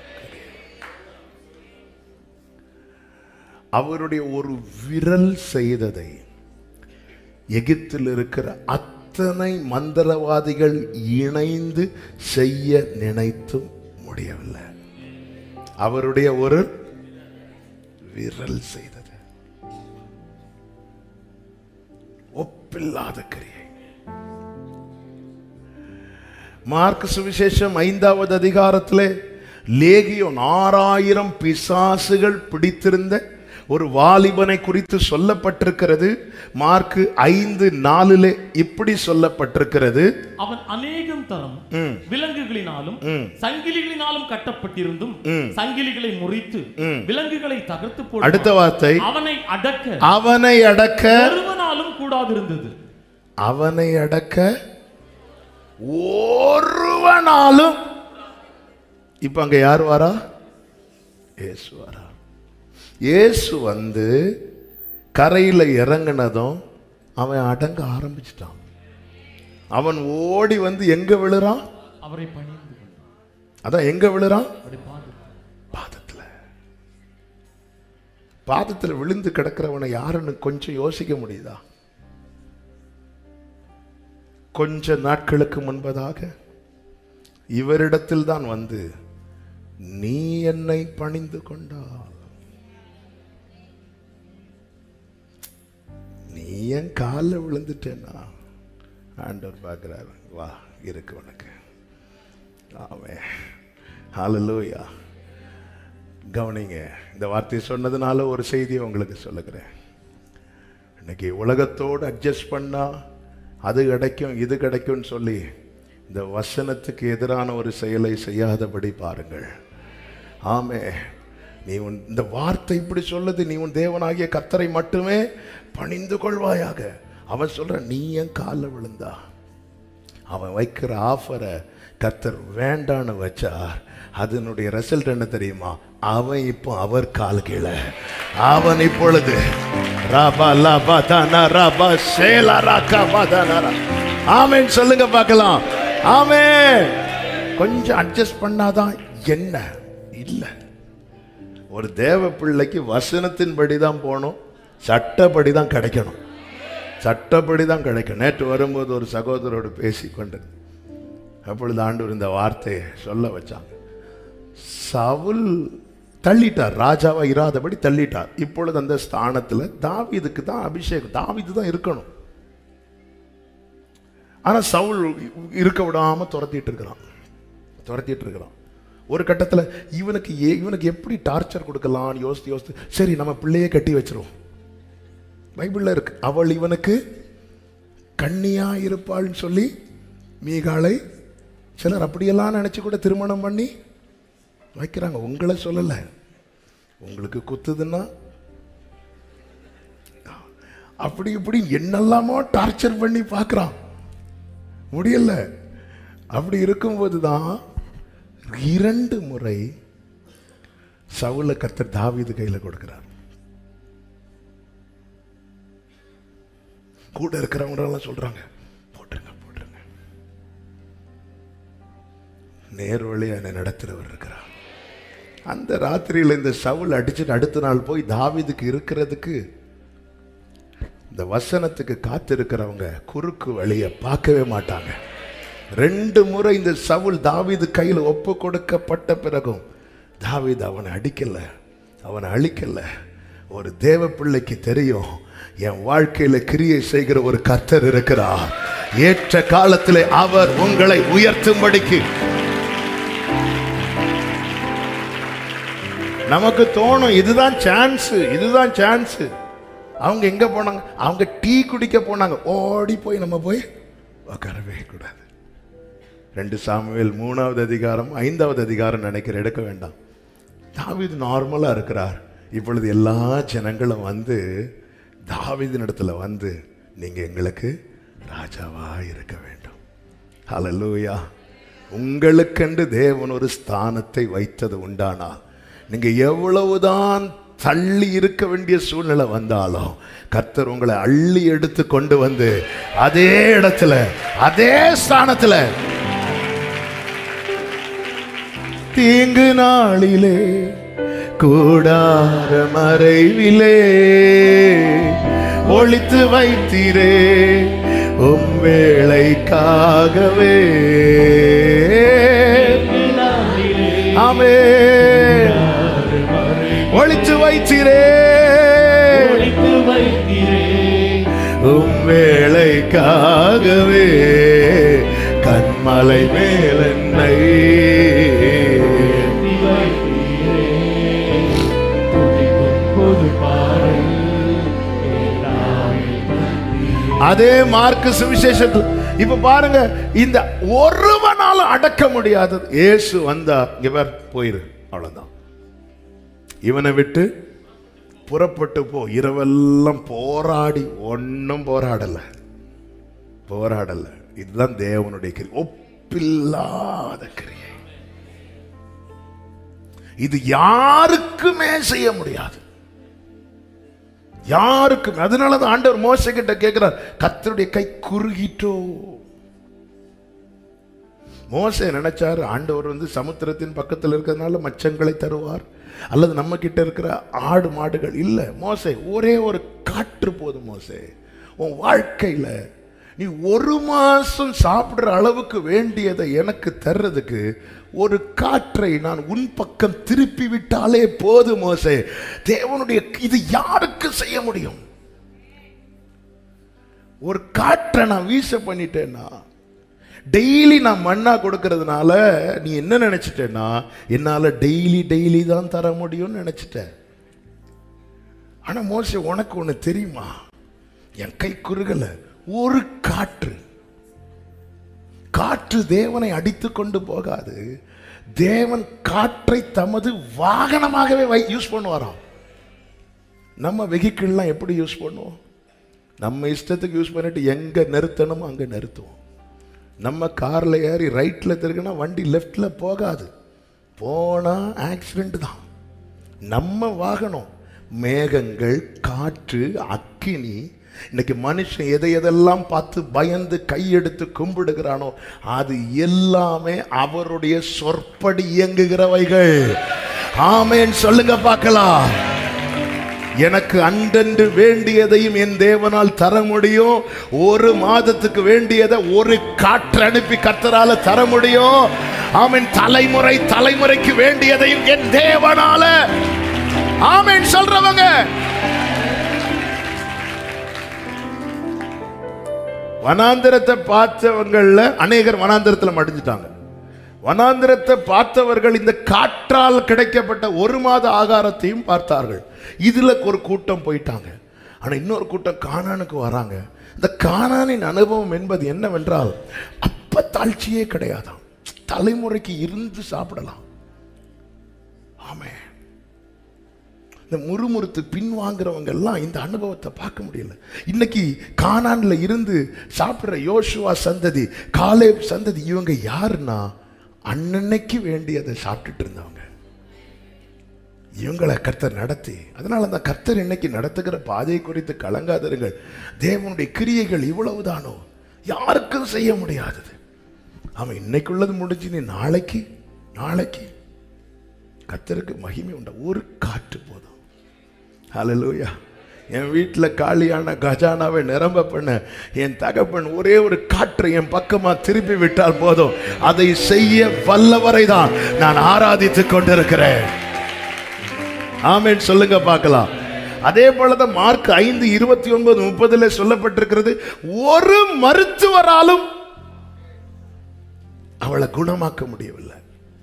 அவருடைய ஒரு விரல் செய்ததை எகிப்தில் இருக்கிற அத்தனை மந்திரவாதிகள் இணைந்து செய்ய நினைத்தும் முடியவில்லை. அவருடைய ஒரு விரல் செய்தது ஒப்பில்லாத கிரியை. மார்க் சுவிசேஷம் ஐந்தாவது அதிகாரத்திலே லேகியோன் ஆறாயிரம் பிசாசுகள் பிடித்திருந்த ஒரு வாலிபனை குறித்து சொல்லப்பட்டிருக்கிறது. மார்க் ஐந்து நாலுல இப்படி சொல்லப்பட்டிருக்கிறது, அவன் அநேகம் தரம் விலங்குகளினாலும் சங்கிலிகளினாலும் கட்டப்பட்டிருந்தும் சங்கிலிகளை முறித்து விலங்குகளை தகர்த்து போட்டு, அடுத்த வார்த்தை, அவனை அடக்க அவனை அடக்க ஒருவனாலும் கூடாது இருந்தது. அவனை அடக்க ஒருவனாலும். இப்ப அங்க யார் வாரா? இயேசு வாரா. இயேசு வந்து கரையில் இறங்கினதும் அவன் அடங்க ஆரம்பிச்சிட்டான். அவன் ஓடி வந்து எங்க விழுறான்? அவரை பணிந்து. அதான் எங்க விழுறான்? பாதத்துல. பாதத்துல விழுந்து கிடக்கிறவனை யாருன்னு கொஞ்சம் யோசிக்க முடியுதா? கொஞ்ச நாட்களுக்கு முன்பதாக இவரிடத்தில் தான் வந்து, நீ என்னை பணிந்து கொண்டால் நீ என் காலில் விழுந்துட்டேன்னா ஆண்டவர் பார்க்கிறார், வா இருக்கு உனக்கு. ஆமென், ஹல்லேலூயா. கவனிங்க, இந்த வார்த்தையை சொன்னதுனால ஒரு செய்தியை உங்களுக்கு சொல்லுகிறேன். இன்னைக்கு உலகத்தோடு அட்ஜஸ்ட் பண்ணா அது கிடைக்கும் இது கிடைக்கும்னு சொல்லி இந்த வசனத்துக்கு எதிரான ஒரு செயலை செய்யாதபடி பாருங்கள். ஆமே, நீ உன் இந்த வார்த்தை இப்படி சொல்லுது, நீ உன் தேவனாகிய கர்த்தரை மட்டுமே பணிந்து கொள்வாயாக. அவன் சொல்ற, நீ என் காலில் விழுந்தா. அவன் வைக்கிற ஆஃபரை கர்த்தர் வேண்டான்னு வச்சார். அதனுடைய ரிசல்ட் என்ன தெரியுமா? அவன் இப்போ அவர் கால் கீழே. அவன் இப்பொழுது ஆமென் சொல்லுங்க பார்க்கலாம். ஆமென். கொஞ்சம் அட்ஜஸ்ட் பண்ணாதான் என்ன இல்லை. ஒரு தேவ பிள்ளைக்கு வசனத்தின்படி தான் போகணும், சட்டப்படி தான் கிடைக்கணும். சட்டப்படி தான் கிடைக்கும். நேற்று வரும்போது ஒரு சகோதரோடு பேசி கொண்டு அப்பொழுது ஆண்டவர் இந்த வார்த்தையை சொல்ல வச்சாங்க. சவுல் தள்ளிட்டார், ராஜாவா இராதபடி தள்ளிட்டார். இப்பொழுது அந்த ஸ்தானத்தில் தாவீதுக்கு தான் அபிஷேகம், தாவீது தான் இருக்கணும். ஆனா சவுல் இருக்க விடாம துரத்திட்டு இருக்கிறான் துரத்திட்டு இருக்கிறான் ஒரு கட்டத்தில் இவனுக்கு இவனுக்கு எப்படி டார்ச்சர் கொடுக்கலாம்னு யோசித்து யோசித்து சரி நம்ம பிள்ளையே கட்டி வச்சிருவோம். பைபிள்ல இருக்கு, அவள் இவனுக்கு கன்னியா இருப்பாள்னு சொல்லி மீகாளை சிலர் அப்படியெல்லாம் நினைச்சு கூட திருமணம் பண்ணி வைக்கிறாங்க. உங்களை சொல்லலை, உங்களுக்கு குத்துதுன்னா அப்படி இப்படி என்னெல்லாமோ டார்ச்சர் பண்ணி பார்க்குறான், முடியல. அப்படி இருக்கும்போது தான் இரண்டு முறை சவுல கர்த்தர் தாவீது கையில் கொடுக்கிறார். கூட இருக்கிறவங்க எல்லாம் சொல்றாங்க, போட்டுருங்க போட்டுருங்க. நேர் வழியா என்னை நடத்துறவர் இருக்கிறார். அந்த ராத்திரியில் இந்த சவுல் அடிச்சுட்டு அடுத்த நாள் போய் தாவீதுக்கு இருக்கிறதுக்கு இந்த வசனத்துக்கு காத்திருக்கிறவங்க குறுக்கு வழியை பார்க்கவே மாட்டாங்க. ரெண்டு முறை இந்த சவுல் தாவீது கையில் ஒப்பு கொடுக்கப்பட்ட பிறகும் தாவீது அவனை அடிக்கல, அவனை அழிக்கல. ஒரு தேவ பிள்ளைக்கு தெரியும், என் வாழ்க்கையில கிரியை செய்கிற ஒரு கர்த்தர் இருக்கிறார். ஏற்ற காலத்திலே அவர் உங்களை உயர்த்தும்படிக்கு. நமக்கு தோணும் இதுதான் சான்ஸ், இதுதான் சான்ஸ். அவங்க எங்க போனாங்க? அவங்க டீ குடிக்க போனாங்க. ஓடி போய் நம்ம போய் உட்காரவே கூடாது. ரெண்டு சாமுவேல் மூணாவது அதிகாரம் ஐந்தாவது அதிகாரம் நினைக்கிற எடுக்க வேண்டாம். தாவீது நார்மலா இருக்கிறார். இப்பொழுது எல்லா ஜனங்களும் வந்து தாவீதின் இடத்துல வந்து நீங்க எங்களுக்கு ராஜாவா இருக்க வேண்டும். ஹல்லேலூயா. உங்களுக்கென்று தேவன் ஒரு ஸ்தானத்தை வைத்தது உண்டானால் நீங்க எவ்வளவுதான் தள்ளி இருக்க வேண்டிய சூழ்நிலை வந்தாலும் கர்த்தர் உங்களை அள்ளி எடுத்து கொண்டு வந்து அதே இடத்துல அதே ஸ்தானத்துல தீங்கு நாளிலே கூடார மறைவிலே ஒளித்து வைத்தீரே உம் வேளைக்காகவே. ஆமென். ஒளித்து வைத்தீரே உம் வேளைக்காகவே கண்மலை மேல் என்னை அதே மார்க்கு சுவிசேஷத்தில் இப்ப பாருங்க, இந்த ஒருவனாலும் அடக்க முடியாதது. இயேசு வந்தா இவர் போயிரு, அவ்வளவுதான். இவனை விட்டு புறப்பட்டு போ. இரவெல்லாம் போராடி ஒன்னும் போராடல போராடல இதுதான் தேவனுடைய கிரியை, ஒப்பில்லாத கிரியை. இது யாருக்குமே செய்ய முடியாது, யாருக்கும். அதனாலதான் ஆண்டவர் மோசே கிட்ட கேட்கிறார், கர்த்தருடைய கை குறுகிட்டோ. மோசே நினைச்சாரு ஆண்டவர் வந்து சமுத்திரத்தின் பக்கத்தில் இருக்கிறதுனால மச்சங்களை தருவார், அல்லது நம்ம கிட்ட இருக்கிற ஆடு மாடுகள் இல்ல. மோசே ஒரே ஒரு காற்று போதும். மோசே உன் வாழ்க்கையில நீ ஒரு மாசம் சாப்பிடுற அளவுக்கு வேண்டியதை எனக்கு தர்றதுக்கு ஒரு காற்றை நான் உன் பக்கம் திருப்பி விட்டாலே போதும். மோசே, தேவனுடைய இது யாருக்கு செய்ய முடியும்? ஒரு காற்றை நான் வீச பண்ணிட்டேன்னா, டெய்லி நான் மண்ணா கொடுக்கறதுனால நீ என்ன நினைச்சிட்டேன்னா, என்னால டெய்லி டெய்லி தான் தர முடியும்னு நினைச்சிட்ட. ஆனா மோசே, உனக்கு ஒண்ணு தெரியுமா? என் கை குறுகல. ஒரு காற்று காற்று தேவனை அடித்து கொண்டு போகாது. தேவன் காற்றை தமது வாகனமாகவே யூஸ் பண்ணுவாராம். நம்ம வெஹிக்கிள்லாம் எப்படி யூஸ் பண்ணுவோம்? நம்ம இஷ்டத்துக்கு யூஸ் பண்ணிட்டு எங்க நிறுத்தணுமோ அங்க நிறுத்துவோம். நம்ம கார்ல ஏறி ரைட்ல திருக்கினா வண்டி லெஃப்ட்ல போகாது, போனா ஆக்சிடென்ட் தான். நம்ம வாகனம் மேகங்கள், காற்று, அக்கினி. இன்னைக்கு மனுஷன் எதை எதெல்லாம் பார்த்து பயந்து கையெடுத்து கும்பிடுகிறானோ அது எல்லாமே அவருடைய சொற்படி இயங்குகிறவைகள். ஆமென் சொல்லுங்க பார்க்கலாம். எனக்கு அன்றன்று வேண்டியதையும் என் தேவனால் தர முடியும். ஒரு மாதத்துக்கு வேண்டியதை ஒரு காற்று அனுப்பி கர்த்தரால தர முடியும். ஆமென். தலைமுறை தலைமுறைக்கு வேண்டியதையும் என் தேவனால. ஆமென் சொல்றவங்க. வனாந்திரத்தை பார்த்தவங்கள்ல அநேகர் வனாந்திரத்தில் மடிஞ்சிட்டாங்க. வனாந்திரத்தை பார்த்தவர்கள் இந்த காற்றால் கிடைக்கப்பட்ட ஒரு மாத ஆகாரத்தையும் பார்த்தார்கள். இதுல ஒரு கூட்டம் போயிட்டாங்க. ஆனா இன்னொரு கூட்டம் கானானுக்கு வராங்க. இந்த கானானின் அனுபவம் என்பது என்னவென்றால், அப்ப தாழ்ச்சியே கிடையாதாம். தலைமுறைக்கு இருந்து சாப்பிடலாம். ஆமென். இந்த முறுமுறுத்து பின்வாங்கிறவங்க எல்லாம் இந்த அனுபவத்தை பார்க்க முடியல. இன்னைக்கு கானான்ல இருந்து சாப்பிடுற யோசுவா சந்ததி, காலேப் சந்ததி, இவங்க யாருன்னா அன்னன்னைக்கு வேண்டியதை சாப்பிட்டுட்டு இருந்தவங்க. இவங்களை கர்த்தர் நடத்தி, அதனால அந்த கர்த்தர் இன்னைக்கு நடத்துகிற பாதை குறித்து கலங்காதிருங்கள். தேவனுடைய கிரியைகள் இவ்வளவுதானோ, யாருக்கும் செய்ய முடியாதது. அவன் இன்னைக்குள்ளது முடிஞ்சு நீ நாளைக்கு நாளைக்கு கர்த்தருக்கு மகிமை உண்டா. ஒரு காற்று போதும். ஹல்லேலூயா. என் வீட்டில் காலியான கஜானாவை நிரம்ப பண்ண என் தகப்பன் ஒரே ஒரு காற்றை என் பக்கமா திருப்பி விட்டால் போதும். அதை செய்ய வல்லவரை தான் நான் ஆராதித்துக் கொண்டிருக்கிறேன். ஆமென் சொல்லுங்க பார்க்கலாம். அதே போலதான் மார்க் ஐந்து இருபத்தி ஒன்பது முப்பதுல சொல்லப்பட்டிருக்கிறது, ஒரு மருத்துவராலும் அவளை குணமாக்க முடியவில்லை.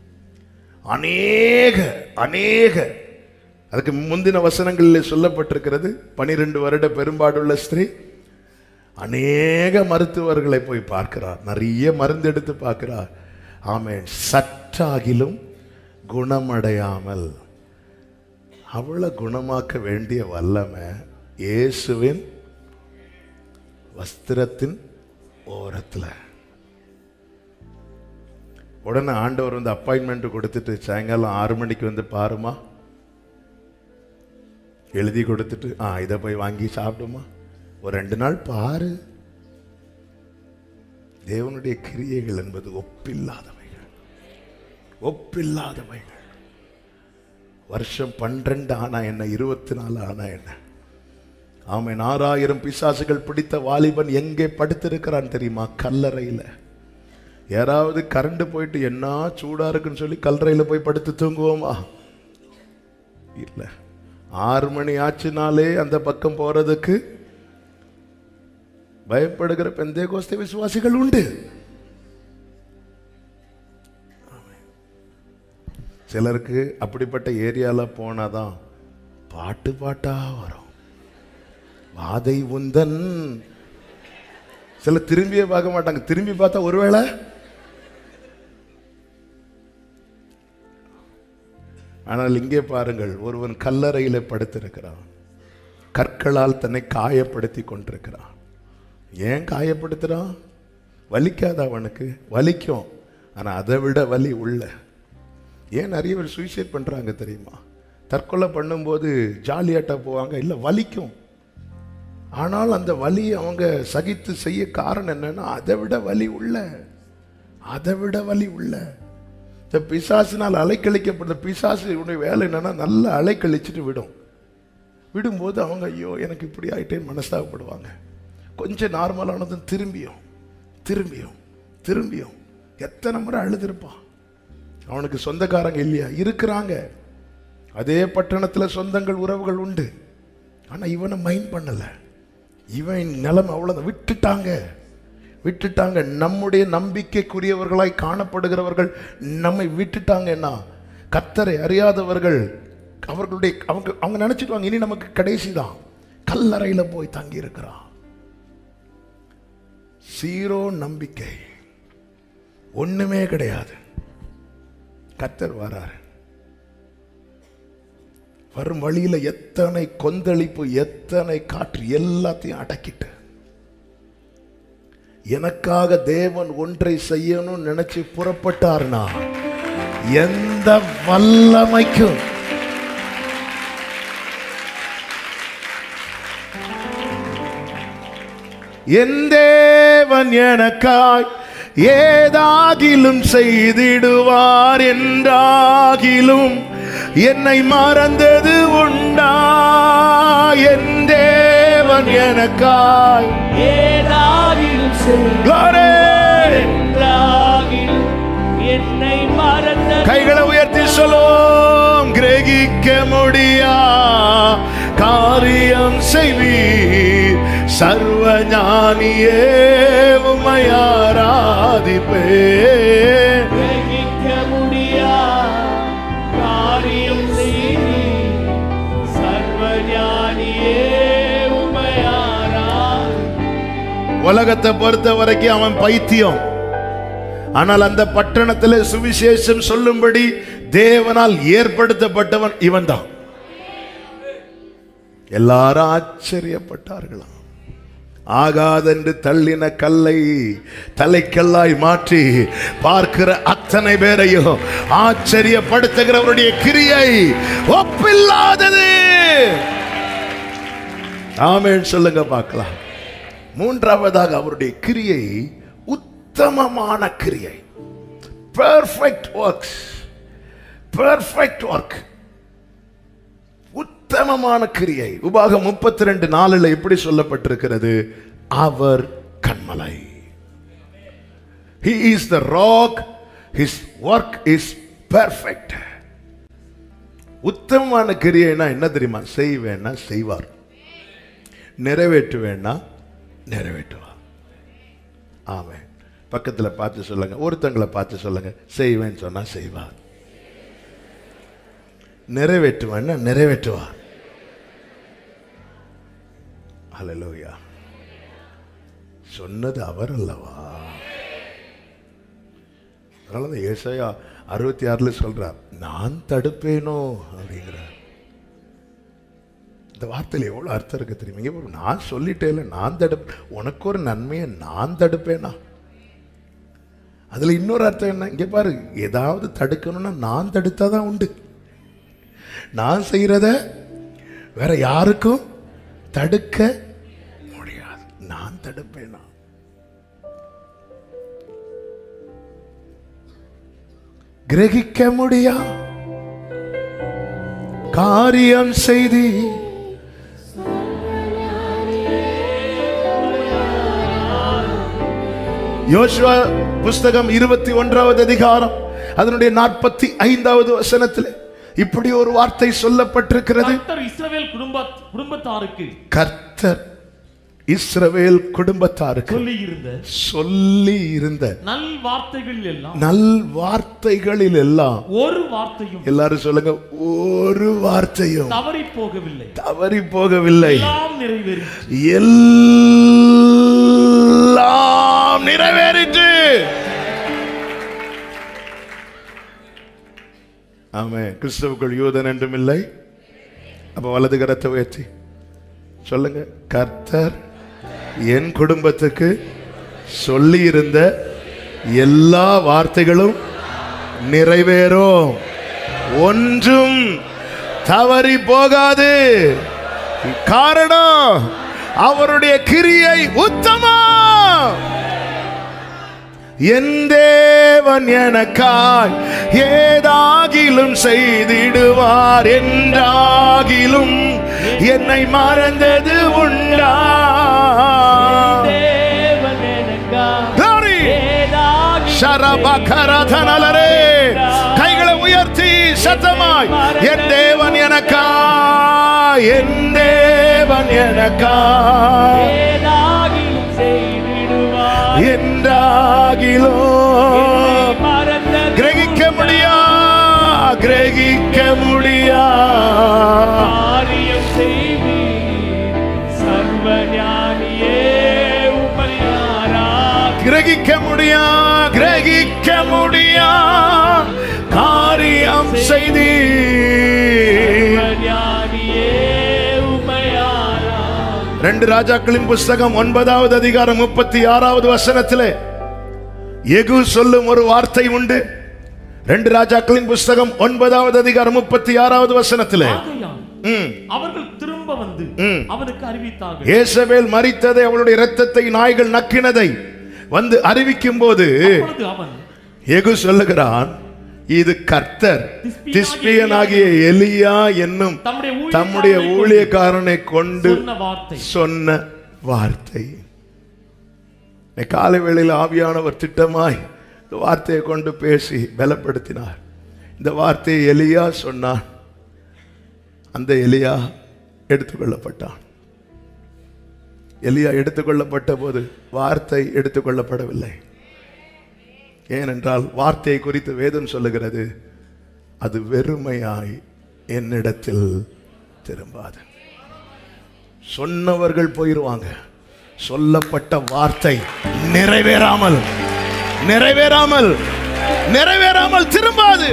அநேக அநேக அதுக்கு முந்தின வசனங்களில் சொல்லப்பட்டிருக்கிறது, பனிரெண்டு வருட பெரும்பாடுள்ள ஸ்திரீ அநேக மருத்துவர்களை போய் பார்க்கிறார், நிறைய மருந்து எடுத்து பார்க்கிறார். ஆமென். சற்றாகிலும் குணமடையாமல். அவளை குணமாக்க வேண்டிய வல்லமை இயேசுவின் வஸ்திரத்தின் ஓரத்தில். உடனே ஆண்டவர் வந்து அப்பாயின்மெண்ட் கொடுத்துட்டு, சாயங்காலம் ஆறு மணிக்கு வந்து பாருமா, எழுதி கொடுத்துட்டு, ஆ இதை போய் வாங்கி சாப்பிடுமா, ஒரு ரெண்டு நாள் பாரு. தேவனுடைய கிரியைகள் என்பது ஒப்பில்லாதவைகள், ஒப்பில்லாதவைகள். வருஷம் பன்னிரண்டு ஆனா என்ன, இருபத்தி நாலு ஆனா என்ன. ஆமென். ஆறாயிரம் பிசாசுகள் பிடித்த வாலிபன் எங்கே படுத்திருக்கிறான் தெரியுமா? கல்லறையில். யாராவது கரண்ட் போயிட்டு என்ன சூடா இருக்குன்னு சொல்லி கல்லறையில் போய் படுத்து தூங்குவோமா? இல்லை. ஆறு மணி ஆச்சுனாலே அந்த பக்கம் போறதுக்கு பயப்படுகிற பெந்தேகோஸ்தே விசுவாசிகள் உண்டு. சிலருக்கு அப்படிப்பட்ட ஏரியால போனாதான் பாட்டு பாட்டா வரும். வாதை உந்தன் சில திரும்பியே பார்க்க மாட்டாங்க. திரும்பி பார்த்தா ஒருவேளை ஆனால் இங்கே பாருங்கள், ஒருவன் கல்லறையில படுத்திருக்கிறான், கற்களால் தன்னை காயப்படுத்தி கொண்டிருக்கிறான். ஏன் காயப்படுத்துறான்? வலிக்காத அவனுக்கு? வலிக்கும், ஆனா அதை விட வலி உள்ள. ஏன் நிறைய பேர் சூசைட் பண்றாங்க தெரியுமா? தற்கொலை பண்ணும்போது ஜாலியாட்டா போவாங்க, இல்லை வலிக்கும். ஆனால் அந்த வலி அவங்க சகித்து செய்ய காரணம் என்னன்னா, அதை விட வலி உள்ள, அதை விட வலி உள்ள. இந்த பிசாசினால் அலைக்கழிக்கப்படுற பிசாசு உடைய வேலை என்னன்னா, நல்லா அலைக்கழிச்சிட்டு விடும். விடும்போது அவங்க ஐயோ எனக்கு இப்படி ஆயிட்டேன்னு மனஸ்தாபப்படுவாங்க. கொஞ்சம் நார்மலானதும் திரும்பியும் திரும்பியும் திரும்பியும் எத்தனை முறை அழுதுருப்பான். அவனுக்கு சொந்தக்காரங்க இல்லையா? இருக்கிறாங்க, அதே பட்டணத்தில் சொந்தங்கள் உறவுகள் உண்டு. ஆனா இவனை மைண்ட் பண்ணல. இவன் நிலைமை அவ்வளவுதான். விட்டுட்டாங்க விட்டுட்டாங்க நம்முடைய நம்பிக்கைக்குரியவர்களாய் காணப்படுகிறவர்கள் நம்மை விட்டுட்டாங்கன்னா, கர்த்தரை அறியாதவர்கள் அவர்களுடைய அவங்க அவங்க நினைச்சிடுவாங்க இனி நமக்கு கடைசி தான். கல்லறையில போய் தங்கி இருக்கிறான். சீரோ நம்பிக்கை, ஒண்ணுமே கிடையாது. கர்த்தர் வராரு. வரும் வழியில எத்தனை கொந்தளிப்பு, எத்தனை காற்று, எல்லாத்தையும் அடக்கிட்டு எனக்காக தேவன் ஒன்றை செய்யணும்னு நினைச்சு புறப்பட்டார்னா, எந்த வல்லமைக்கும் என் தேவன் எனக்காய் ஏதாகிலும் செய்திடுவார் என்றாகிலும் என்னை மறந்தது உண்டா? என் தேவன் எனக்காய் ஏதாகிலும் செய்திடுவார் என்னை மறந்தது. கைகளை உயர்த்தி சொல்லுவோம். கிரகிக்க முடியா காரியம் செய்வீர் சர்வ ஞானியே, உம்மை ஆராதிப்பேன். கிரகிக்க முடியா காரியம் செய்வீர் சர்வ ஞானியே, உம்மை ஆராதிப்பேன். உலகத்தை பொறுத்த வரைக்கும் அவன் பைத்தியம். ஆனால் அந்த பட்டணத்தில் சுவிசேஷம் சொல்லும்படி தேவனால் ஏற்படுத்தப்பட்டவன் இவன் தான். எல்லாரும் ஆச்சரியப்பட்டார்களாம். ஆகாதென்று தள்ளின கல்லை தலைக்கல்லாய் மாற்றி பார்க்கிற அத்தனை பேரையும் ஆச்சரியப்படுத்துகிறவருடைய கிரியை ஒப்பில்லாதது. ஆமென் சொல்லுங்க பார்க்கலாம். மூன்றாவதாக அவருடைய கிரியை உத்தமமான கிரியை. பெர்ஃபெக்ட் ஒர்க்ஸ், பெர்ஃபெக்ட் ஒர்க், உத்தமமான கிரியை. உபாகம் முப்பத்தி ரெண்டு நாலுல இப்படி சொல்லப்பட்டிருக்கிறது, அவர் கன்மலை. He is the rock, his work is perfect. உத்தமமான கிரியைனா என்ன தெரியுமா? செய்வேன்னா செய்வார், நிறைவேற்றுவேன்னா நிறைவேற்றுவார். ஆமென். பக்கத்துல பார்த்து சொல்லுங்க, ஒருத்தங்களை பார்த்து சொல்லுங்க, செய்வேன்னு சொன்னா செய்வார், நிறைவேற்றுவேன்னா நிறைவேற்றுவார். ஹல்லேலூயா. சொன்னது அவர் அல்லவா? அதனால ஏசாயா அறுபத்தி ஆறுல சொல்றார், நான் தடுப்பேனோ அப்படிங்கிறார். இந்த வார்த்தையில் எவ்வளவு அர்த்தம் இருக்கு தெரியுமா? நான் சொல்லிட்டேன், நான் தடுப்பேன், உனக்கு ஒரு நன்மையை நான் தடுப்பேனா. அதுல இன்னொரு அர்த்தம் என்ன? இங்க பாரு, ஏதாவது தடுக்கணும்னா நான் தடுத்தாதான் உண்டு. நான் செய்யறத வேற யாருக்கும் தடுக்க முடியாது. நான் தடுப்பேனா? கிரகிக்க முடியா காரியம் செய்தி யோசுவா புஸ்தகம் இருபத்தி ஒன்றாவது அதிகாரம் அதனுடைய நாற்பத்தி ஐந்தாவது வசனத்தில் இப்படி ஒரு வார்த்தை சொல்லப்பட்டிருக்கிறது. கர்த்தர் இஸ்ரவேல் குடும்பத்தாருக்கு கர்த்தர் இஸ்ரவேல் குடும்பத்தாருக்கு சொல்லி இருந்த சொல்லி இருந்த நல் வார்த்தைகளில் எல்லாம் நல் வார்த்தைகளில் எல்லாம் ஒரு வார்த்தையும், எல்லாரும் சொல்லுங்க, ஒரு வார்த்தையும் தவறி போகவில்லை, தவறி போகவில்லை. எல்லாம் நிறைவேறி, எல்லாம் எல்லாம் நிறைவேறிற்று. ஆமென். கிறிஸ்துவுக்குள் யூதன் என்றும் இல்லை. அப்ப வலது கரத்தை உயர்த்தி சொல்லுங்க, கர்த்தர் என் குடும்பத்துக்கு சொல்லி இருந்த எல்லா வார்த்தைகளும் நிறைவேறும், ஒன்றும் தவறி போகாது. காரணம் அவருடைய கிரியை உத்தமம். என் தேவன் எனக்காய் ஏதாகிலும் செய்திடுவார், என்றாகிலும் என்னை மறந்தது உண்டா? கைகளை உயர்த்தி சத்தமாய், என் தேவன் எனக்காய், என் தேவன் எனக்காய் என்றாகிலோ கிரகிக்க முடியா, கிரகிக்க முடியா. கிரகிக்க முடியா, கிரகிக்க முடியா காரியம் செய்தி. ரெண்டு ராஜாக்களின் புஸ்தகம் ஒன்பதாவது அதிகாரம் முப்பத்தி ஆறாவது வசனத்திலே யெகூ சொல்லும் ஒரு வார்த்தை உண்டு. ரெண்டு ராஜாக்களின் புஸ்தகம் ஒன்பதாவது அதிகாரம் முப்பத்தி ஆறாவது வசனத்திலே அவர்கள் திரும்ப வந்து அவனுக்கு அறிவித்தார்கள். யேசபேல் மரித்ததை, அவளுடைய இரத்தத்தை நாய்கள் நக்கினதை வந்து அறிவிக்கும் போது யெகூ சொல்லுகிறான், இது கர்த்தர் திஸ்பியனாகிய எலியா என்னும் தம்முடைய ஊழியக்காரனை கொண்டு சொன்ன வார்த்தை. காலை வேளையில் ஆவியானவர் திட்டமாய் இந்த வார்த்தையை கொண்டு பேசி பலப்படுத்தினார். இந்த வார்த்தையை எலியா சொன்னான். அந்த எலியா எடுத்துக்கொள்ளப்பட்டான். எலியா எடுத்துக்கொள்ளப்பட்ட போது வார்த்தை எடுத்துக்கொள்ளப்படவில்லை. ஏனென்றால் வார்த்தையை குறித்து வேதம் சொல்லுகிறது, அது வெறுமையாய் என்னிடத்தில் திரும்பாது. சொன்னவர்கள் போயிருவாங்க, சொல்லப்பட்ட வார்த்தை நிறைவேறாமல் நிறைவேறாமல் நிறைவேறாமல் திரும்பாது.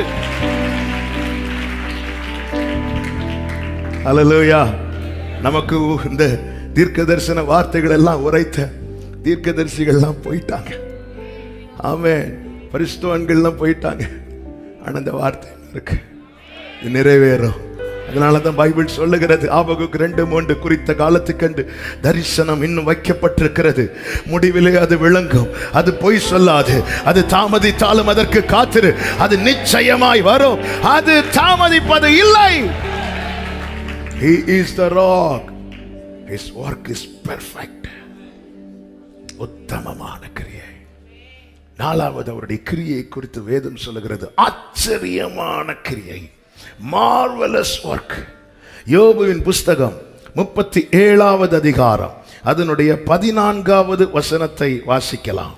அல்லேலூயா. நமக்கு இந்த தீர்க்க தரிசன வார்த்தைகள் எல்லாம் உரைத்த தீர்க்கதரிசிகள் எல்லாம் போயிட்டாங்க. ஆமென். பரிசுத்தவான்கள்லாம் போயிட்டாங்க. ஆனா இந்த வார்த்தை இருக்கு, இது நிறைவேறும். அதனாலதான் பைபிள் சொல்லுகிறது, ஆபகுக்கு ரெண்டு மூன்று குறித்த காலத்துக்கென்று தரிசனம் இன்னும் வைக்கப்பட்டிருக்கிறது, முடிவிலே அது விளங்கும், அது பொய் சொல்லாது, அது தாமதித்தாலும் அதற்கு காத்திரு, அது நிச்சயமாய் வரும், அது தாமதிப்பது இல்லை. He is the rock, his work is perfect. உத்தமமான கிரியை. நாலாவது அவருடைய கிரியை குறித்து வேதம் சொல்லுகிறது, ஆச்சரியமான கிரியை, marvelous work. யோபுவின் புஸ்தகம் முப்பத்தி ஏழாவது அதிகாரம் அதனுடைய பதினான்காவது வசனத்தை வாசிக்கலாம்.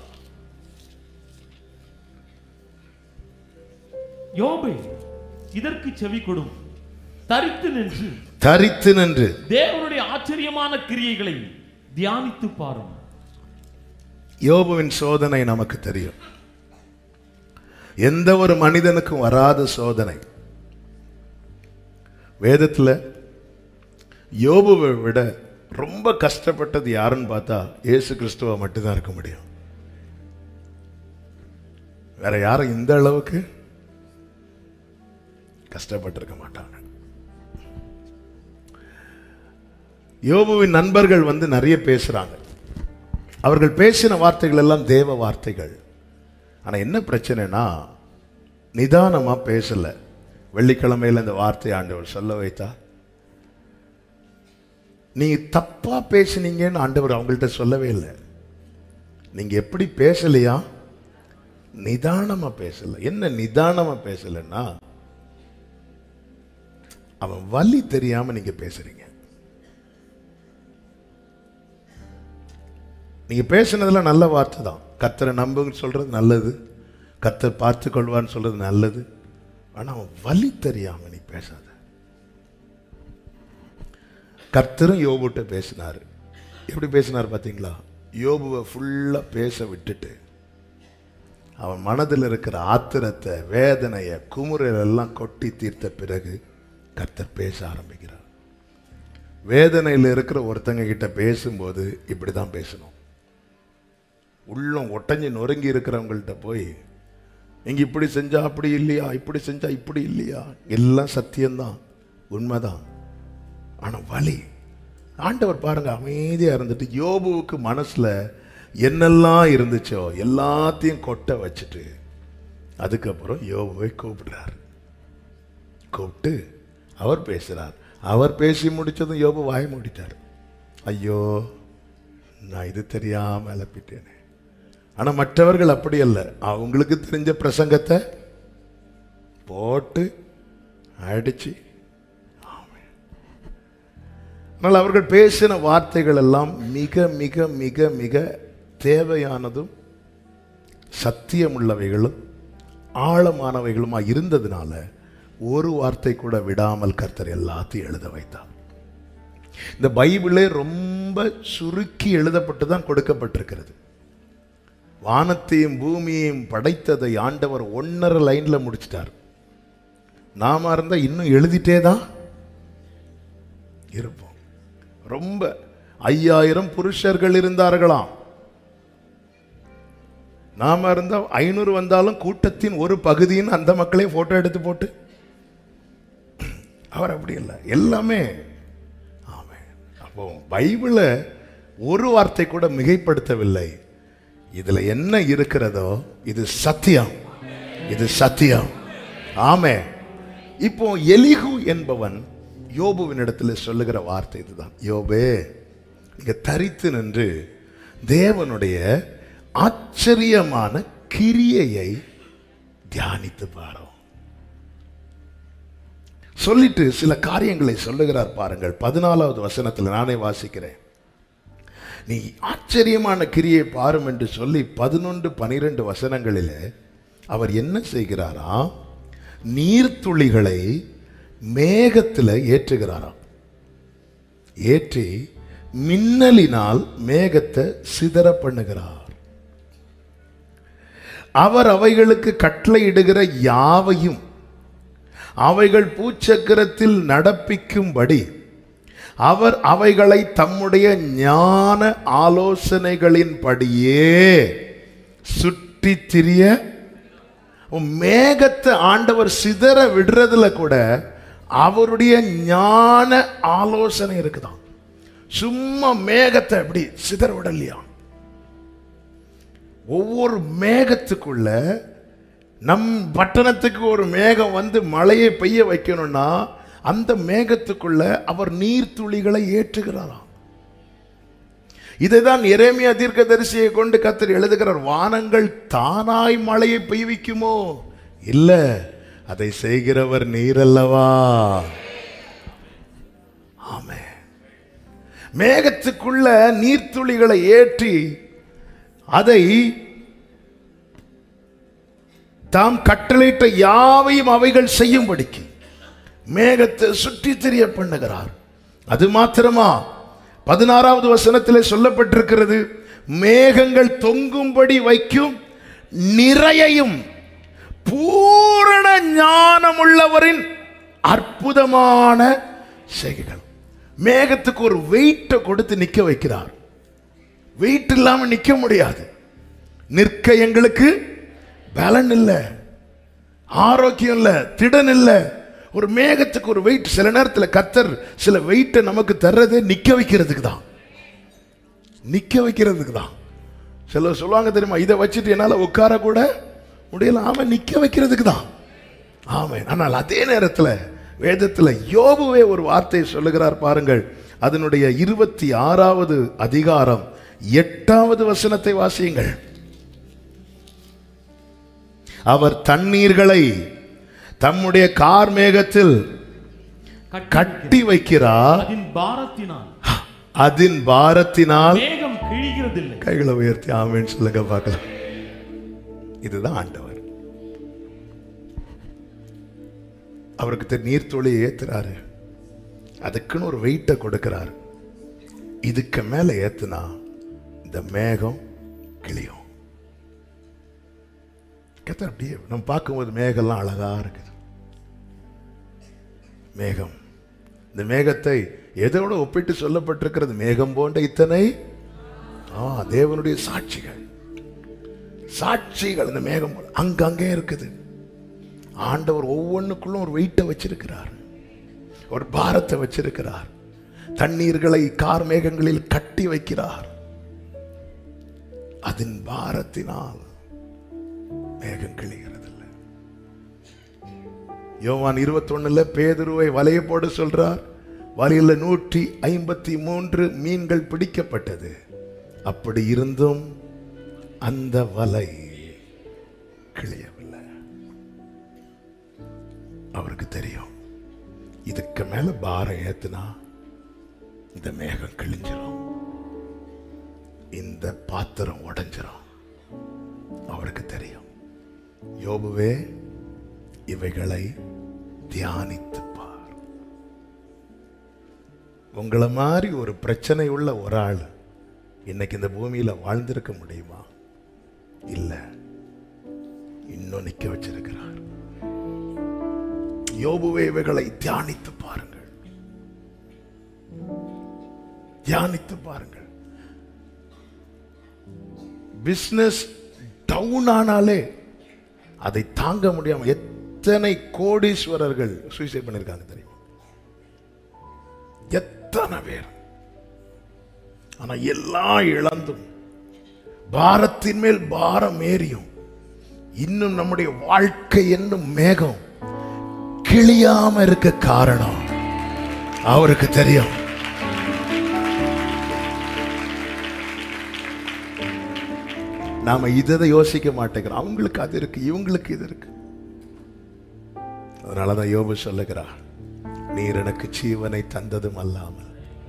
யோபே, இதற்கு செவி கொடும், தரித்து நின்று தரித்து நின்று தேவனுடைய ஆச்சரியமான கிரியைகளை தியானித்து பாரும். யோபுவின் சோதனை நமக்கு தெரியும். எந்த ஒரு மனிதனுக்கும் வராத சோதனை. வேதத்துல யோபுவை விட ரொம்ப கஷ்டப்பட்டது யாருன்னு பார்த்தா இயேசு கிறிஸ்துவ மட்டும்தான் இருக்க முடியும். வேற யாரும் இந்த அளவுக்கு கஷ்டப்பட்டிருக்க மாட்டாங்க. யோபுவின் நண்பர்கள் வந்து நிறைய பேசுறாங்க. அவர்கள் பேசின வார்த்தைகள் எல்லாம் தேவ வார்த்தைகள். ஆனா என்ன பிரச்சனைனா, நிதானமா பேசல. வெள்ளிக்கிழமையில் இந்த வார்த்தையை ஆண்டவர் சொல்ல வைத்தா, நீங்க தப்பா பேசினீங்கன்னு ஆண்டவர் அவங்கள்ட்ட சொல்லவே இல்லை. நீங்க எப்படி பேசலையா, நிதானமா பேசல. என்ன நிதானமா பேசலன்னா, அவன் வலி தெரியாம நீங்க பேசுறீங்க. நீங்க பேசுனதுல நல்ல வார்த்தை தான். கர்த்தரை நம்புன்னு சொல்றது நல்லது, கர்த்தர் பார்த்து கொள்வான்னு சொல்றது நல்லது. ஆனா அவன் வலி தெரியாம நீ பேசாத. கர்த்தரும் யோபுட்ட பேசினாரு. எப்படி பேசினார் பாத்தீங்களா? யோபுவை ஃபுல்லா பேச விட்டுட்டு அவன் மனதில் இருக்கிற ஆத்திரத்தை, வேதனையை, குமுறல் எல்லாம் கொட்டி தீர்த்த பிறகு கர்த்தர் பேச ஆரம்பிக்கிறார். வேதனையில் இருக்கிற ஒருத்தங்க கிட்ட பேசும்போது இப்படிதான் பேசணும். உள்ளம் ஒட்டஞ்சி நொறுங்கி இருக்கிறவங்கள்ட்ட போய் நீங்க இப்படி செஞ்சா அப்படி இல்லையா, இப்படி செஞ்சா இப்படி இல்லையா, எல்லாம் சத்தியம்தான், உண்மைதான். ஆனா வலி. ஆண்டவர் பாருங்க அமைதியா இருந்துட்டு யோபுவுக்கு மனசுல என்னெல்லாம் இருந்துச்சோ எல்லாத்தையும் கொட்ட வச்சுட்டு அதுக்கப்புறம் யோபுவை கூப்பிடுறார். கூப்பிட்டு அவர் பேசுறார். அவர் பேசி முடிச்சதும் யோபு வாய் மூடிட்டார். ஐயோ, நான் இது தெரியாம அலப்பிட்டேனே. ஆனா மற்றவர்கள் அப்படி அல்ல. அவங்களுக்கு தெரிஞ்ச பிரசங்கத்தை போட்டு அடிச்சு, ஆனால் அவர்கள் பேசின வார்த்தைகள் எல்லாம் மிக மிக மிக மிக தேவையானதும் சத்தியமுள்ளவைகளும் ஆழமானவைகளுமா இருந்ததுனால ஒரு வார்த்தை கூட விடாமல் கர்த்தர் எல்லாத்தையும் எழுத வைத்தார். இந்த பைபிளே ரொம்ப சுருக்கி எழுதப்பட்டு தான் கொடுக்கப்பட்டிருக்கிறது. வானத்தையும் பூமியையும் படைத்ததை ஆண்டவர் ஒன்னரை லைன்ல முடிச்சிட்டார். நாம இருந்தா இன்னும் எழுதிட்டே தான் இருப்போம். ரொம்ப ஐயாயிரம் புருஷர்கள் இருந்தார்களாம். நாம இருந்தா ஐநூறு வந்தாலும் கூட்டத்தின் ஒரு பகுதின்னு அந்த மக்களையும் போட்டோ எடுத்து போட்டு, அவர் அப்படி இல்லை, எல்லாமே. ஆமென். அப்போ பைபிளை ஒரு வார்த்தை கூட மிகைப்படுத்தவில்லை. இதுல என்ன இருக்கிறதோ இது சத்தியம், இது சத்தியம். ஆமென். இப்போ எலிகு என்பவன் யோபுவின் இடத்துல சொல்லுகிற வார்த்தை இதுதான். யோபே, இங்க தரித்து நின்று தேவனுடைய ஆச்சரியமான கிரியையை தியானித்து பாரு சொல்லிட்டு சில காரியங்களை சொல்லுகிறார் பாருங்கள். பதினாலாவது வசனத்தில் நானே வாசிக்கிறேன். நீ ஆச்சரியமான கிரியை பாரும் என்று சொல்லி பதினொன்று பனிரெண்டு வசனங்களில் அவர் என்ன செய்கிறாரா, நீர்த்துளிகளை மேகத்தில் ஏற்றுகிறாராம். ஏற்றி மின்னலினால் மேகத்தை சிதற பண்ணுகிறார். அவர் அவைகளுக்கு கட்டளையிடுகிற யாவையும் அவைகள் பூச்சக்கரத்தில் நடப்பிக்கும்படி அவர் அவைகளை தம்முடைய ஞான ஆலோசனைகளின்படியே சுற்றி திரிய. மேகத்தை ஆண்டவர் சிதற விடுறதுல கூட அவருடைய ஞான ஆலோசனை இருக்குதான். சும்மா மேகத்தை எப்படி சிதற விடலையா? ஒவ்வொரு மேகத்துக்குள்ள, நம் பட்டணத்துக்கு ஒரு மேகம் வந்து மழையை பெய்ய வைக்கணும்னா அந்த மேகத்துக்குள்ள அவர் நீர்த்துளிகளை ஏற்றுகிறாராம். இதைதான் எரேமியா தீர்க்கதரிசியை கொண்டு கர்த்தர் எழுதுகிறார். வானங்கள் தானாய் மழையை பெய்விக்குமோ? இல்ல, அதை செய்கிறவர் நீர் அல்லவா? ஆமென். மேகத்துக்குள்ள நீர்த்துளிகளை ஏற்றி அதை தாம் கட்டளையிட்ட யாவையும் அவைகள் செய்யும்படிக்கு மேகத்தை சுற்றி திரிய பண்ணுகிறார். அது மாத்திரமா, பதினாறாவது வசனத்தில் சொல்லப்பட்டிருக்கிறது, மேகங்கள் தொங்கும்படி வைக்கும் நிறையையும் பூரண ஞானமுள்ளவரின் அற்புதமான செய்கைகள். மேகத்துக்கு ஒரு வெயிட்டை கொடுத்து நிக்க வைக்கிறார். வெயிட் இல்லாம நிக்க முடியாது. நிற்க எங்களுக்கு பலன் இல்லை, ஆரோக்கியம் இல்லை, திடன் இல்லை. ஒரு மேகத்துக்கு ஒரு வெயிட். சில நேரத்தில் கர்த்தர் சில வெயிட்டை நமக்கு தர்றதே நிக்க வைக்கிறதுக்கு தான், நிக்க வைக்கிறதுக்கு தான். சிலர் சொல்லுவாங்க தெரியுமா, இதை வச்சுட்டு என்னால உட்கார கூட முடியல. ஆமா, நிக்க வைக்கிறதுக்கு தான். ஆமென். ஆனால் அதே நேரத்தில் வேதத்தில் யோபுவே ஒரு வார்த்தையை சொல்லுகிறார் பாருங்கள். அதனுடைய இருபத்தி ஆறாவது அதிகாரம் எட்டாவது வசனத்தை வாசியுங்கள். அவர் தண்ணீர்களை தம்முடைய கார் மேகத்தில் கட்டி வைக்கிறார். அதன் பாரத்தினால் அதன் பாரத்தினால் மேகம் கிழிகிறதில்லை. கைகளை உயர்த்தி ஆமென் சொல்லுங்க பார்க்கலாம். இதுதான் ஆண்டவர். அவருக்கு நீர்த்துளி ஏத்துறாரு, அதுக்குன்னு ஒரு வெயிட்டை கொடுக்கிறார். இதுக்கு மேல ஏத்துனா இந்த மேகம் கிளியும். கர்த்தர் அப்படியே நம்ம பார்க்கும்போது மேகம்லாம் அழகா இருக்குது. மேகம், இந்த மேகத்தை எதோட ஒப்பிட்டு சொல்லப்பட்டிருக்கிறது? மேகம் போன்ற இத்தனை தேவனுடைய சாட்சிகள், சாட்சிகள் இந்த மேகம் அங்கங்கே இருக்குது. ஆண்டவர் ஒவ்வொன்றுக்குள்ளும் ஒரு வெயிட்டை வச்சிருக்கிறார், ஒரு பாரத்தை வச்சிருக்கிறார். தண்ணீர்களை கார் மேகங்களில் கட்டி வைக்கிறார். அதன் பாரத்தினால் மேகம் கிளிகிறது இல்லை. யோவான் இருபத்தி ஒண்ணுல பேதுருவை வலைய போட சொல்றார். வலையில நூற்றி ஐம்பத்தி மூன்று மீன்கள் பிடிக்கப்பட்டது. அப்படி இருந்தும் அந்த வலை கிளியவில்லை. அவருக்கு தெரியும், இதுக்கு மேல பாரம் ஏத்துனா இந்த மேகம் கிழிஞ்சிரும், இந்த பாத்திரம் உடைஞ்சிரும். அவருக்கு தெரியும். யோபுவே, இவைகளை தியானித்து பார். உங்களை மாதிரி ஒரு பிரச்சனை உள்ள ஒரு ஆள் இன்னைக்கு இந்த பூமியில வாழ்ந்திருக்க முடியுமா? இல்ல, இன்னும் நிக்க வச்சிருக்கிறார். யோபுவே, இவைகளை தியானித்து பாருங்கள், தியானித்து பாருங்கள். பிசினஸ் டவுன் ஆனாலே அதை தாங்க முடியாம எத்தனை கோடீஸ்வரர்கள் சூசைட் பண்ணிருக்காங்க தெரியுமா? எத்தனை பேர். ஆனா எல்லாம் இழந்தும் பாரத்தின் மேல் பாரம் ஏறியும் இன்னும் நம்முடைய வாழ்க்கை என்னும் மேகம் கிளியாம இருக்க காரணம் அவருக்கு தெரியும். நாம இதை யோசிக்க மாட்டேங்கிறோம். அவங்களுக்கு அது இருக்கு, இவங்களுக்கு இது இருக்கு. அதனாலதான் யோபு சொல்லுகிறார், நீர் எனக்கு ஜீவனை தந்ததும் அல்லாமல்.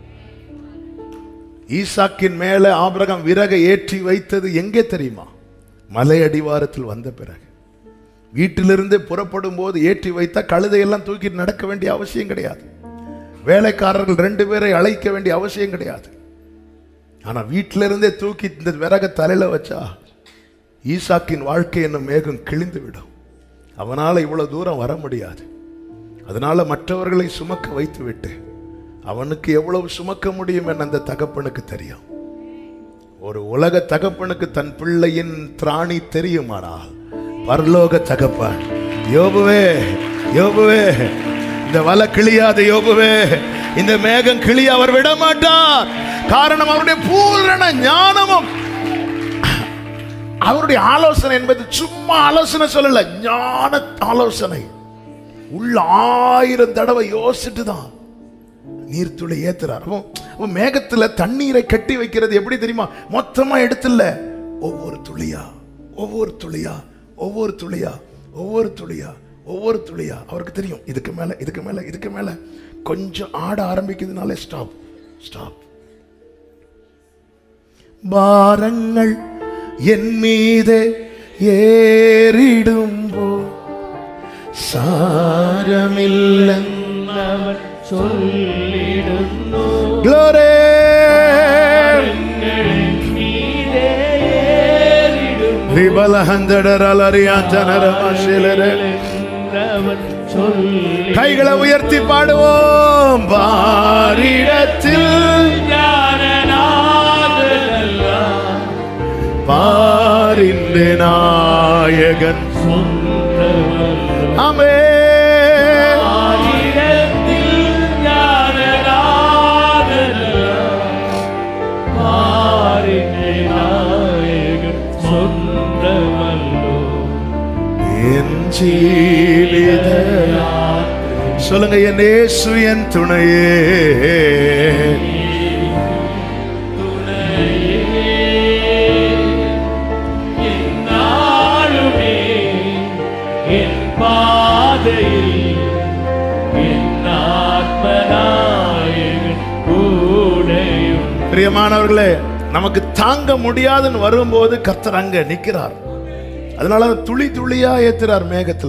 ஈசாக்கின் மேல ஆபிரகாம் விறகை ஏற்றி வைத்தது எங்கே தெரியுமா? மலை அடிவாரத்தில் வந்த பிறகு. வீட்டிலிருந்து புறப்படும் போது ஏற்றி வைத்தா கழுதையெல்லாம் தூக்கிட்டு நடக்க வேண்டிய அவசியம் கிடையாது. வேலைக்காரர்கள் ரெண்டு பேரை அழைக்க வேண்டிய அவசியம் கிடையாது. ஆனா வீட்டிலிருந்தே தூக்கி இந்த விறக தலையில வச்சா ஈசாக்கின் வாழ்க்கை என்னும் மேகம் கிழிந்து விடும். அவனால இவ்வளவு தூரம் வர முடியாது. அதனால மற்றவர்களை சுமக்க வைத்து விட்டு அவனுக்கு எவ்வளவு சுமக்க முடியும் என அந்த தகப்பனுக்கு தெரியும். ஒரு உலக தகப்பனுக்கு தன் பிள்ளையின் திராணி தெரியுமானால் பரலோக தகப்பன், யோபுவே, யோபுவே, இந்த வலை கிளியாது, யோபுவே, இந்த மேகம் கிளிய அவர் விட மாட்டார். காரணம் அவருடைய பூரண ஞானமும் அவருடைய ஆலோசனை என்பது சும்மா ஆலோசனை சொல்லல, ஞான ஆலோசனை. உள்ள ஆயிரம் தடவை யோசிச்சுட்டு தான் நீர்த்துளை ஏத்துறார். மேகத்துல தண்ணீரை கட்டி வைக்கிறது எப்படி தெரியுமா? மொத்தமா எடுத்துல ஒவ்வொரு துளியா ஒவ்வொரு துளியா ஒவ்வொரு துளியா ஒவ்வொரு துளியா ஒவ்வொரு துளியா. அவருக்கு தெரியும், இதுக்கு மேல இதுக்கு மேல இதுக்கு மேல கொஞ்சம் ஆட ஆரம்பிக்கிறதுனால ஸ்டாப் ஸ்டாப். பாரங்கள் என் மீது ஏறிடும்போ சாரமில்லவர் சொல்லிடுന്നു. Glory. கைகளை உயர்த்தி பாடுவோம். பாரிடத்தில் பாரிந்து நாயகன் ஆமே. சொல்லுங்க, என் இயேசு என் துணையே, பிரியமானவர்களே, நமக்கு தாங்க முடியாதுன்னு வரும்போது கர்த்தர் அங்க நிற்கிறார். அதனால துளி துளியா ஏத்துறார். மேகத்துல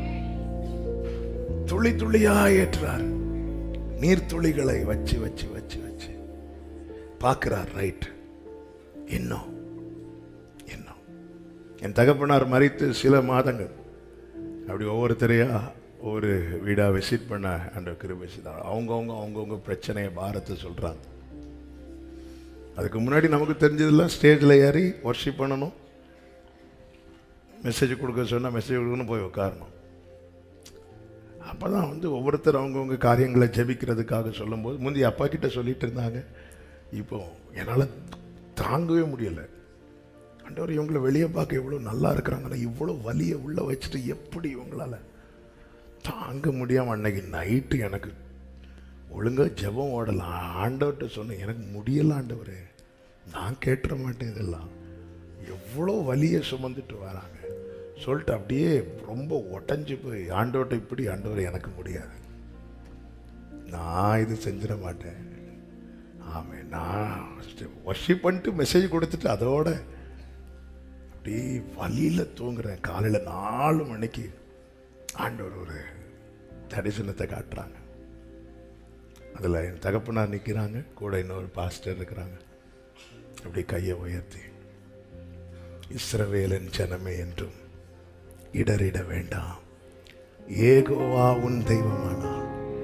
துளி துளியா ஏற்றுறார். நீர் துளிகளை வச்சு வச்சு வச்சு வச்சு பார்க்கிறார். ரைட், இன்னும் இன்னும் என் தகப்பனார் மரித்து சில மாதங்கள் அப்படி ஒவ்வொருத்தரையா ஒவ்வொரு வீடா விசிட் பண்ண அந்த கிருபை செய்தார். அவங்கவுங்க அவங்கவுங்க பிரச்சனையை பாரத்தை சொல்றாங்க. அதுக்கு முன்னாடி நமக்கு தெரிஞ்சதெல்லாம் ஸ்டேஜில் ஏறி வர்ஷிப் பண்ணணும், மெசேஜ் கொடுக்க சொன்னால் மெசேஜ் கொடுக்கணும், போய் உட்காரணும். அப்போ தான் வந்து ஒவ்வொருத்தர் அவங்கவுங்க காரியங்களை ஜெபிக்கிறதுக்காக சொல்லும்போது முந்தி அப்பா கிட்ட சொல்லிட்டு இருந்தாங்க. இப்போ என்னால் தாங்கவே முடியலை. ஆண்டவர் இவங்களை வெளியே பார்க்க எவ்வளோ நல்லா இருக்கிறாங்கன்னா இவ்வளோ வலியை உள்ளே வச்சுட்டு எப்படி இவங்களால தாங்க முடியாமல் அன்னைக்கு நைட்டு எனக்கு ஒழுங்காக ஜெபம் ஓடலாம். ஆண்டவர்கிட்ட சொன்னேன், எனக்கு முடியல ஆண்டவரே, நான் கேட்டுற மாட்டேன், இதெல்லாம் எவ்வளோ வலியை சுமந்துட்டு வராங்க சொல்லிட்டு அப்படியே ரொம்ப உடஞ்சி போய் ஆண்டவர்கிட்ட இப்படி ஆண்டவர் எனக்கு முடியாது, நான் இது செஞ்சிட மாட்டேன். ஆமே, நான் வர்ஷிப் பண்ணிட்டு மெசேஜ் கொடுத்துட்டு அதோட அப்படி வலியில் தூங்குறேன். காலையில் நாலு மணிக்கு ஆண்டவர் ஒரு தரிசனத்தை காட்டுறாங்க. அதில் என் தகப்பனார் நிற்கிறாங்க, கூட இன்னொரு பாஸ்டர் இருக்கிறாங்க. அப்படி கையை உயர்த்தி, இஸ்ரவேலின் ஜனமே என்றும் இடறிட வேண்டாம், ஏகோவா உன் தெய்வமானா,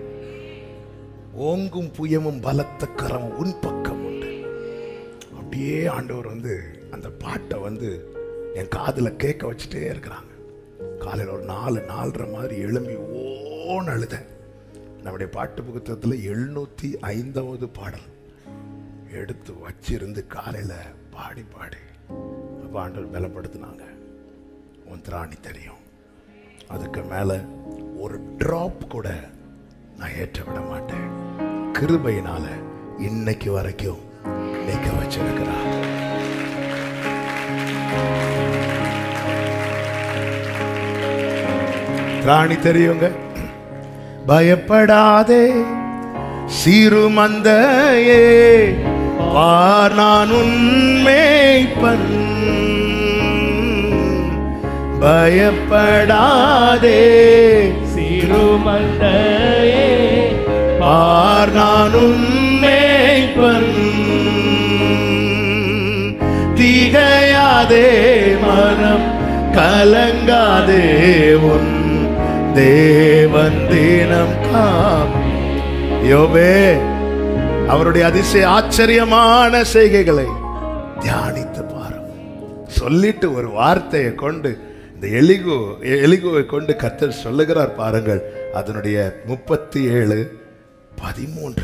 ஓங்கும் புயமும் பலத்த கரம் உன் பக்கம் உண்டு. அப்படியே ஆண்டவர் வந்து அந்த பாட்டை வந்து என் காதில் கேட்க வச்சுட்டே இருக்கிறாங்க. காலையில் ஒரு நாலு நாலரை மாதிரி எழும்பி ஓன்னு அழுத. நம்முடைய பாட்டு புத்தகத்தில் எழுநூற்றி ஐந்தாவது பாடல் எடுத்து வச்சிருந்து காலையில் பாடி பாடி அப்போ ஆண்டவர் பலப்படுத்தினாங்க. உன் திராணி தெரியும், அதுக்கு மேலே ஒரு ட்ராப் கூட நான் ஏற்ற விட மாட்டேன், கிருபையினால இன்னைக்கு வரைக்கும் நீக்க வச்சிருக்கிறார். திராணி தெரியுங்க. பயப்படாதே சிறுமந்தையே, பார் நான் உன்மேய்ப்பன். பயப்படாதே சிறுமந்தையே, பார் நான் உன்மேய்ப்பன். திகையாதே மனம் கலங்காதே, உன் தேவன் தினம் காம். யோபே அவருடைய அதிசய ஆச்சரியமான செய்கைகளை தியானித்து பாரு. சொல்லிட்டு ஒரு வார்த்தையை கொண்டு இந்த எலிகோ எலிகோவை கொண்டு கர்த்தர் சொல்லுகிறார் பாருங்கள். அதனுடைய முப்பத்தி ஏழு பதிமூன்று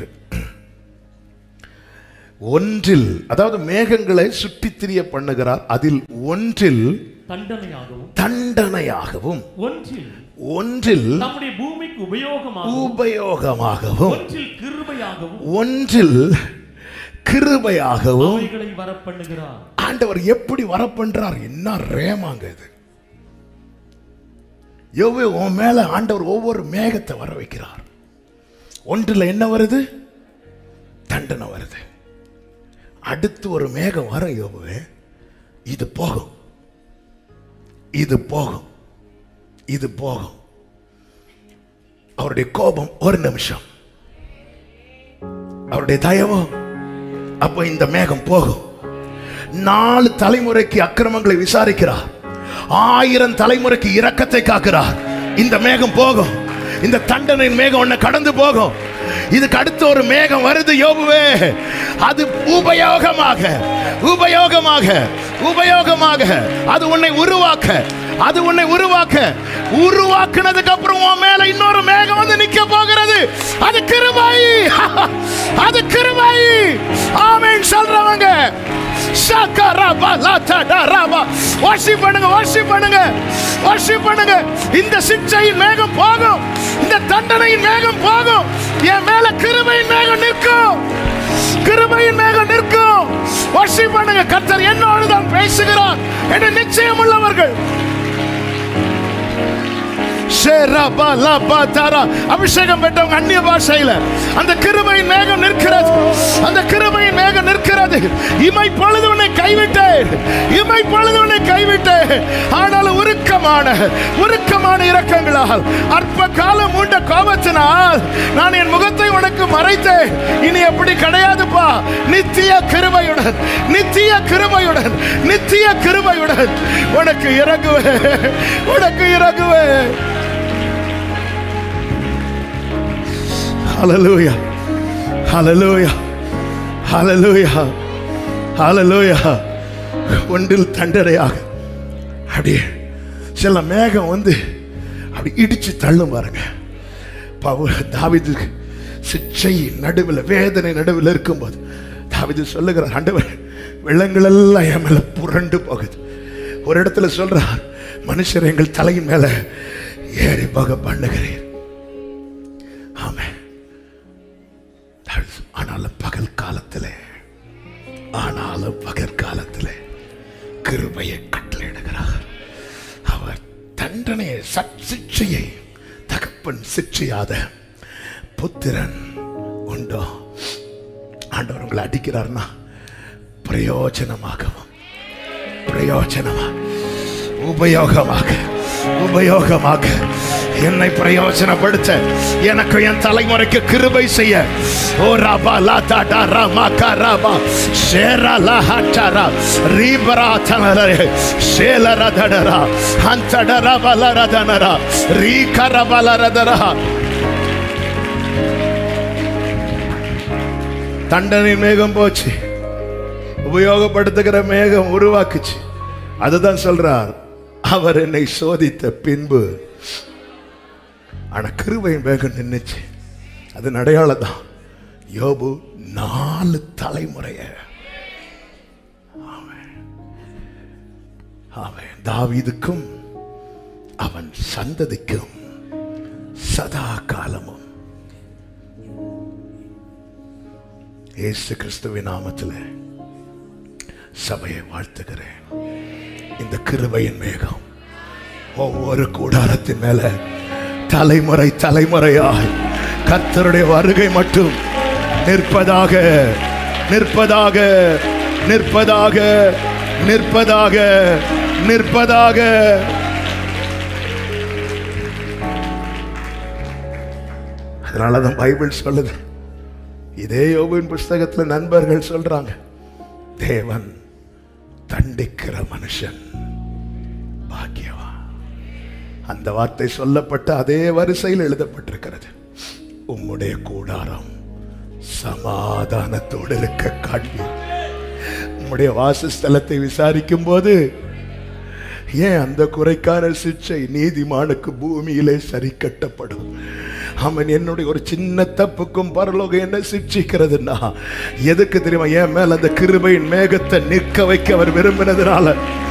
ஒன்றில், அதாவது மேகங்களை சுற்றித் திரிய பண்ணுகிறார். அதில் ஒன்றில் தண்டனையாகவும் தண்டனையாகவும் ஒன்றில் ஒன்றில் நம்முடைய பூமிக்கு உபயோகமாகவும் உபயோகமாகவும் ஒன்றில் கிருபையாகவும் ஒன்றில் கிருபையாகவும் அவைகளை வரப்பண்ணுகிறார். ஆண்டவர் எப்படி வரப்பண்றார்? என்ன ரேமாங்க இது! யோபே, உன் மேல ஆண்டவர் ஒவ்வொரு மேகத்தை வர வைக்கிறார். ஒன்றில் என்ன வருது? தண்டனை வருது. அடுத்து ஒரு மேகம் வரும். யோபே, இது போகும், இது போகும், இது போகும். அவருடைய கோபம் ஒரு நிமிஷம், அவருடைய தயவு, அப்ப இந்த மேகம் போகும். நாலு தலைமுறைக்கு அக்கிரமங்களை விசாரிக்கிறார், ஆயிரம் தலைமுறைக்கு இரக்கத்தை காக்கிறார். இந்த மேகம் போகும், இந்த தண்டனையின் மேகம் உன்னை கடந்து போகும். இதுக்கு அடுத்து ஒரு மேகம் வருது யோபுவே, அது உபயோகமாக உபயோகமாக உபயோகமாக அது உன்னை உருவாக்க, அது உன்னை உருவாக்க உருவாக்குனதுக்கு அப்புறம் உன் மேல இன்னொரு மேகம் வந்து நிக்க போகிறது. அது கிருபை, அது கிருபை. ஆமென் சொல்றவங்க வர்ஷிப் பண்ணுங்க, வர்ஷிப் பண்ணுங்க, வர்ஷிப் பண்ணுங்க. இந்த சிட்சையின் மேகம் போகும், இந்த தண்டனையின் மேகம் போகும். என் மேல கிருபையின் மேகம் நிற்கும், கிருபையின் மேகம் நிற்கும். வர்ஷிப் பண்ணுங்க. கர்த்தர் என்னோடு தான் பேசுகிறார் என்று நிச்சயம் உள்ளவர்கள் அபிஷேகம் பெற்றவங்க அந்நிய பாஷையில அந்த கிருபையின் மேகம் நிற்கிறது, அந்த கிருபையின் மேகம் நிற்கிறது. இமை பொழுது உன்னை கைவிட்டேன், இமை பொழுது உன்னை கைவிட்டேன். ஆனாலும் உருக்கமான உருக்கமான இரக்கங்களால் அற்ப காலம் மூண்ட கோபத்தினால் நான் என் முகத்தை உனக்கு மறைத்தேன். இனி எப்படி கிடையாதுப்பா. நித்திய கிருபையுடன், நித்திய கிருபையுடன், நித்திய கிருபையுடன் உனக்கு இறங்குவேன், உனக்கு இறங்குவேன். ஹல்லேலூயா, ஹல்லேலூயா, ஹல்லேலூயா, ஹல்லேலூயா. ஒன்றில் தண்டனையாக அப்படியே சில மேகம் வந்து அப்படி இடிச்சு தள்ளும் பாருங்க. தாவீதுக்கு சிச்சை நடுவில், வேதனை நடுவில் இருக்கும்போது தாவீது சொல்லுகிறார், ஆண்டவர் வெள்ளங்கள் எல்லாம் என் மேல புரண்டு போகுது. ஒரு இடத்துல சொல்றார், மனுஷர் எங்கள் தலையின் மேல ஏறி போக பண்ணுகிறீர். ஆமென். ஆனாலும் பகல் காலத்திலே, ஆனாலும் பகல் காலத்திலே கிருபையை கட்டளையிடுகிறார். அவர் தண்டனையை, சிக்ஷையை தகப்பன் சிக்ஷையாத புத்திரன் உண்டோ? ஆண்டவர் உங்களை அடிக்கிறார்னா பிரயோஜனமாகவும், பிரயோஜனமாக, உபயோகமாக, உபயோகமாக என்னை பிரயோஜனப்படுத்த, எனக்கு என் தலைமுறைக்கு கிருபை செய்ய. ஓ ராபா லா தாடா ராமா காராபா ஷேரா லா ஹாட்டாரா ரீபரா தனரே ஷேலரா தடரா ஹந்தடரா பலரா தனரா ரீகரா பலரா தரா. தண்டனை மேகம் போச்சு, உபயோகப்படுத்துகிற மேகம் உருவாக்குச்சு. அதுதான் சொல்றார், அவர் என்னை சோதித்த பின்பு. ஆனா கிருபை மேகம் நின்னுச்சு. அது அடையாளம் தான். யோபு நாலு தலைமுறைய அவன் தாவீதுக்கும் அவன் சந்ததிக்கும் சதா காலமும் இயேசு கிறிஸ்துவின் நாமத்தில் சபையை வாழ்த்துகிறேன். இந்த கிருபையின் மேகம் ஒவ்வொரு கூடாரத்தின் மேல தலைமுறை தலைமுறையாய் கர்த்தருடைய வருகை மட்டும் நிற்பதாக, நிற்பதாக, நிற்பதாக, நிற்பதாக, நிற்பதாக. அதனாலதான் பைபிள் சொல்லுது, இதே யோபுவின் புஸ்தகத்தில் நண்பர்கள் சொல்றாங்க, தேவன் தண்டிக்கிற மனுஷன் பாக்கியவான். அந்த வார்த்தை சொல்லப்பட்ட அதே வரிசையில் எழுதப்பட்டிருக்கிறது, உம்முடைய கூடாரம் சமாதானத்தோடு இருக்க காண்பீர். உம்முடைய வாசஸ்தலத்தை விசாரிக்கும் போது ஏன் அந்த குறைக்கான சிக்ஷை நீதிமானுக்கு பூமியிலே சரி கட்டப்படும். அவன் என்னுடைய ஒரு சின்ன தப்புக்கும் பரலோகம் என்ன சிக்ஷிக்கிறதுனா எதுக்கு தெரியுமா? என் மேல் அந்த கிருபையின் மேகத்தை நிற்க வைக்க அவர் விரும்பினதுனால.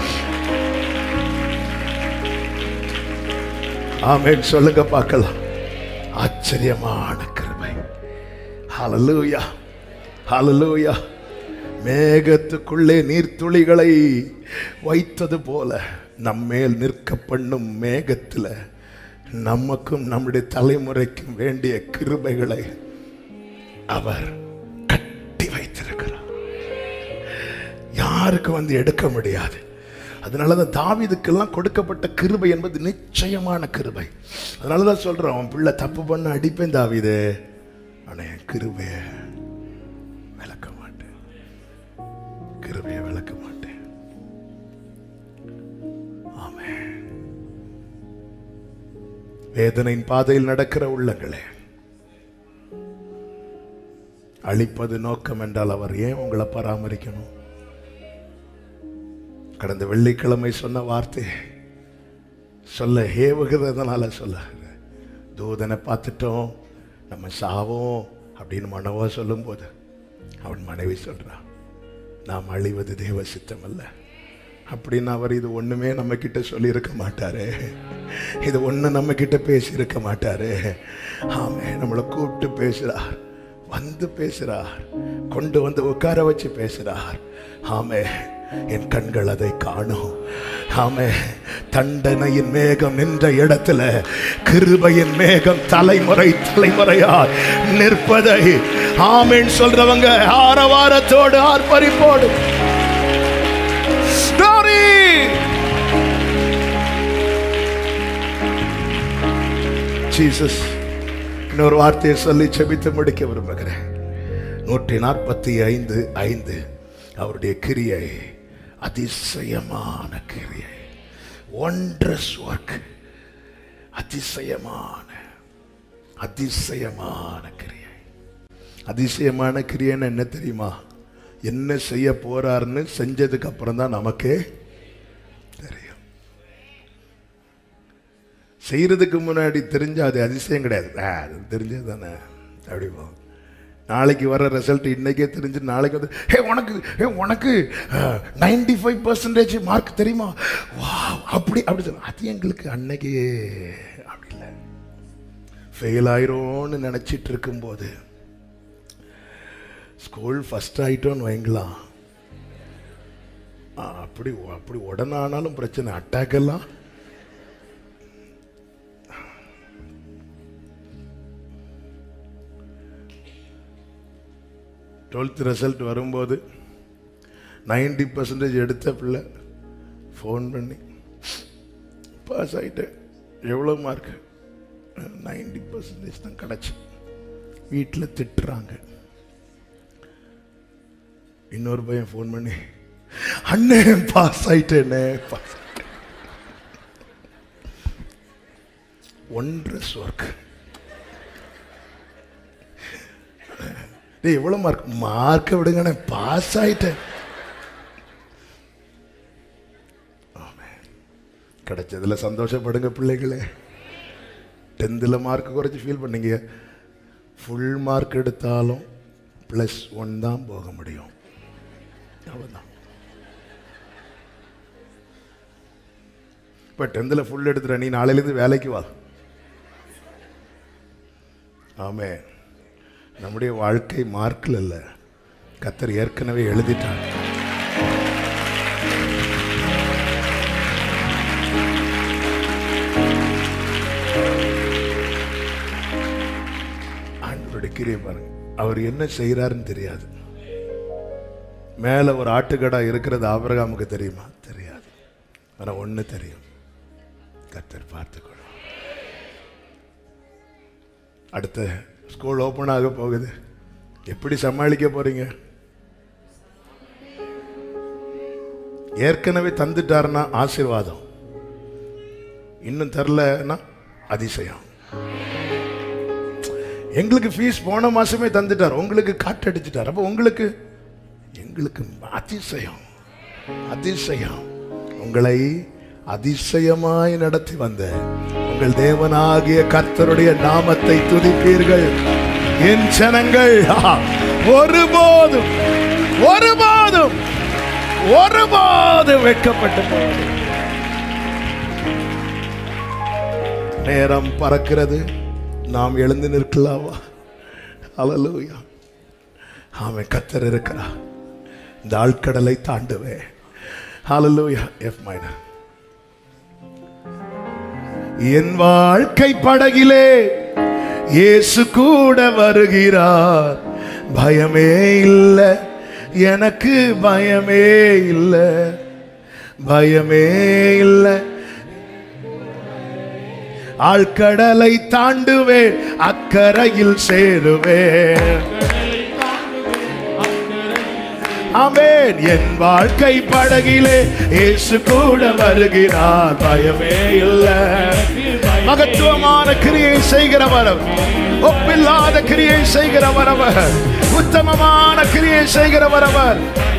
ஆமென் சொல்லுங்க பார்க்கலாம். ஆச்சரியமான கிருபை. ஹல்லேலூயா, ஹல்லேலூயா. மேகத்துக்குள்ளே நீர்த்துளிகளை வைத்தது போல நம்மேல் நிற்க பண்ணும் மேகத்தில் நமக்கும் நம்முடைய தலைமுறைக்கும் வேண்டிய கிருபைகளை அவர் கட்டி வைத்திருக்கிறார். யாருக்கு வந்து எடுக்க முடியாது. அதனாலதான் தாவீதுக்கெல்லாம் கொடுக்கப்பட்ட கிருபை என்பது நிச்சயமான கிருபை. அதனாலதான் சொல்றோம், அவன் பிள்ளை தப்பு பண்ண அடிப்பேன் தாவீது, ஆனா என் கிருபைய விளக்க மாட்டேன், கிருபைய விளக்க மாட்டேன். ஆமென். வேதனையின் பாதையில் நடக்கிற உள்ளங்களே, அழிப்பது நோக்கம் என்றால் அவர் ஏன் உங்களை பராமரிக்கணும்? கடந்த வெள்ளிக்கிழமை சொன்ன வார்த்தை சொல்ல ஏவுகிறதுனால சொல்ல, தூதனை பார்த்துட்டோம் நம்ம சாவோம் அப்படின்னு மனவா சொல்லும் போது அவன் மனைவி சொல்றான், நாம் அழிவது தேவ சித்தம் அல்ல அப்படின்னு. அவர் இது ஒண்ணுமே நம்ம கிட்ட சொல்லி இருக்க மாட்டாரு, இது ஒண்ணு நம்ம கிட்ட பேசி இருக்க மாட்டாரு. ஆமே, நம்மளை கூப்பிட்டு பேசுறார், வந்து பேசுறார், கொண்டு வந்து உட்கார வச்சு பேசுறார். ஆமே, என் கண்கள் அதை காணும். ஆமே, தண்டனையின் மேகம் நின்ற இடத்துல கிருபையின் மேகம் தலைமுறை தலைமுறையாய் நிற்பதை ஆமென் சொல்றவங்க ஆரவாரத்தோடு ஆர்ப்பரிப்போடு ஸ்டோரி. ஜீசஸ் இன்னொரு வார்த்தையை சொல்லி செபித்து முடிக்க விரும்புகிறேன். நூற்றி நாற்பத்தி ஐந்து ஐந்து அவருடைய கிரியை அதிசயமான கிரியை, ஒண்டரஸ் ஒர்க். அதிசயமான அதிசயமான கிரியை. அதிசயமான கிரியைன்னு என்ன தெரியுமா? என்ன செய்ய போறாருன்னு செஞ்சதுக்கு அப்புறம் தான் நமக்கே தெரியும். செய்யறதுக்கு முன்னாடி தெரிஞ்ச அது அதிசயம் கிடையாது. அது தெரிஞ்சது தானே. அப்படி போ, நாளைக்கு வர ரிசல்ட் இன்னைக்கே தெரிஞ்சு நாளைக்கு வந்து ஹே உனக்கு ஹே உனக்கு நைன்டி ஃபைவ் பர்சன்டேஜ் மார்க் தெரியுமா, வா அப்படி அப்படி சொல்ல. அது எங்களுக்கு அன்னைக்கு அப்படி இல்லை. ஃபெயில் ஆயிரோன்னு நினச்சிட்டு இருக்கும்போது ஸ்கூல் ஃபஸ்ட் ஆகிட்டோன்னு வைங்களாம், அப்படி அப்படி உடனே ஆனாலும் பிரச்சனை. அட்டாக் எல்லாம் டுவெல்த் ரிசல்ட் வரும்போது நைன்டி பர்சன்டேஜ் எடுத்த பிள்ளை ஃபோன் பண்ணி பாஸ் ஆகிட்டேன், எவ்வளோ மார்க்? நைன்டி பர்சன்டேஜ் தான் கிடச்சி. வீட்டில் திட்டுறாங்க. இன்னொரு பையன் ஃபோன் பண்ணி அண்ணே பாஸ் ஆயிட்டேனே பாஸ் ஆயிட்டேன். ஒன்றரை ஒர்க். எவ்வளவு மார்க்? மார்க்க விடுங்க, பாஸ் ஆயிட்டேன். கிடைச்சதுல சந்தோஷப்படுங்க பிள்ளைகளே. டென்த்தில் மார்க் குறைச்சி ஃபீல் பண்ணீங்க. ஃபுல் மார்க் எடுத்தாலும் ப்ளஸ் ஒன் தான் போக முடியும். அவ்வளோதான். இப்போ டென்த்தில் ஃபுல் எடுத்துற நீ நாளையிலேருந்து வேலைக்கு வா. ஆமே, நம்முடைய வாழ்க்கை மார்க்கில் இல்லை, கர்த்தர் ஏற்கனவே எழுதிட்டாங்க. ஆண்டவருடைய கிரியை பாருங்க. அவர் என்ன செய்யறாருன்னு தெரியாது. மேல ஒரு ஆட்டுக்கடா இருக்கிறது ஆபிரகாமுக்கு தெரியுமா? தெரியாது. ஆனா ஒண்ணு தெரியும், கர்த்தர் பார்த்துக்கொள்ளும். அடுத்த ஸ்கூல் ஓபன் ஆக போகுது. எப்படி சமாளிக்க போறீங்க? ஏற்கனவே தந்துட்டாருன்னா ஆசீர்வாதம், இன்னும் தரலன்னா அதிசயம். எங்களுக்கு ஃபீஸ் போன மாசமே தந்துட்டார், உங்களுக்கு காட்டடிச்சிட்டார். அப்ப உங்களுக்கு எங்களுக்கு அதிசயம். அதிசயம். உங்களை அதிசயமாய் நடத்தி வந்த உங்கள் தேவனாகிய கர்த்தருடைய நாமத்தை துதிப்பீர்கள். என் ஜனங்கள் ஒருபோதும் ஒருபோதும் ஒருபோதும் வெட்கப்பட்டு போவது. நேரம் பறக்கிறது, நாம் எழுந்து நிற்கலாமா? அல்லேலூயா. ஆமென். கர்த்தர் இருக்கிறார். இந்த ஆழ்கடலை தாண்டுவே. அல்லேலூயா. F minor. என் வாழ்க்கை படகிலே இயேசு கூட வருகிறார். பயமே இல்லை எனக்கு, பயமே இல்லை, பயமே இல்லை. ஆழ்கடலை தாண்டுவேன், அக்கரையில் சேருவேன். ஆமென். என் வாழ்க்கை படகிலே இயேசு கூட வருகிறார். பயமே இல்லை. மகத்துவமான கிரியை செய்கிறவர், ஒப்பில்லாத கிரியை செய்கிறவர் அவர், உத்தமமான கிரியை செய்கிறவர் அவர்.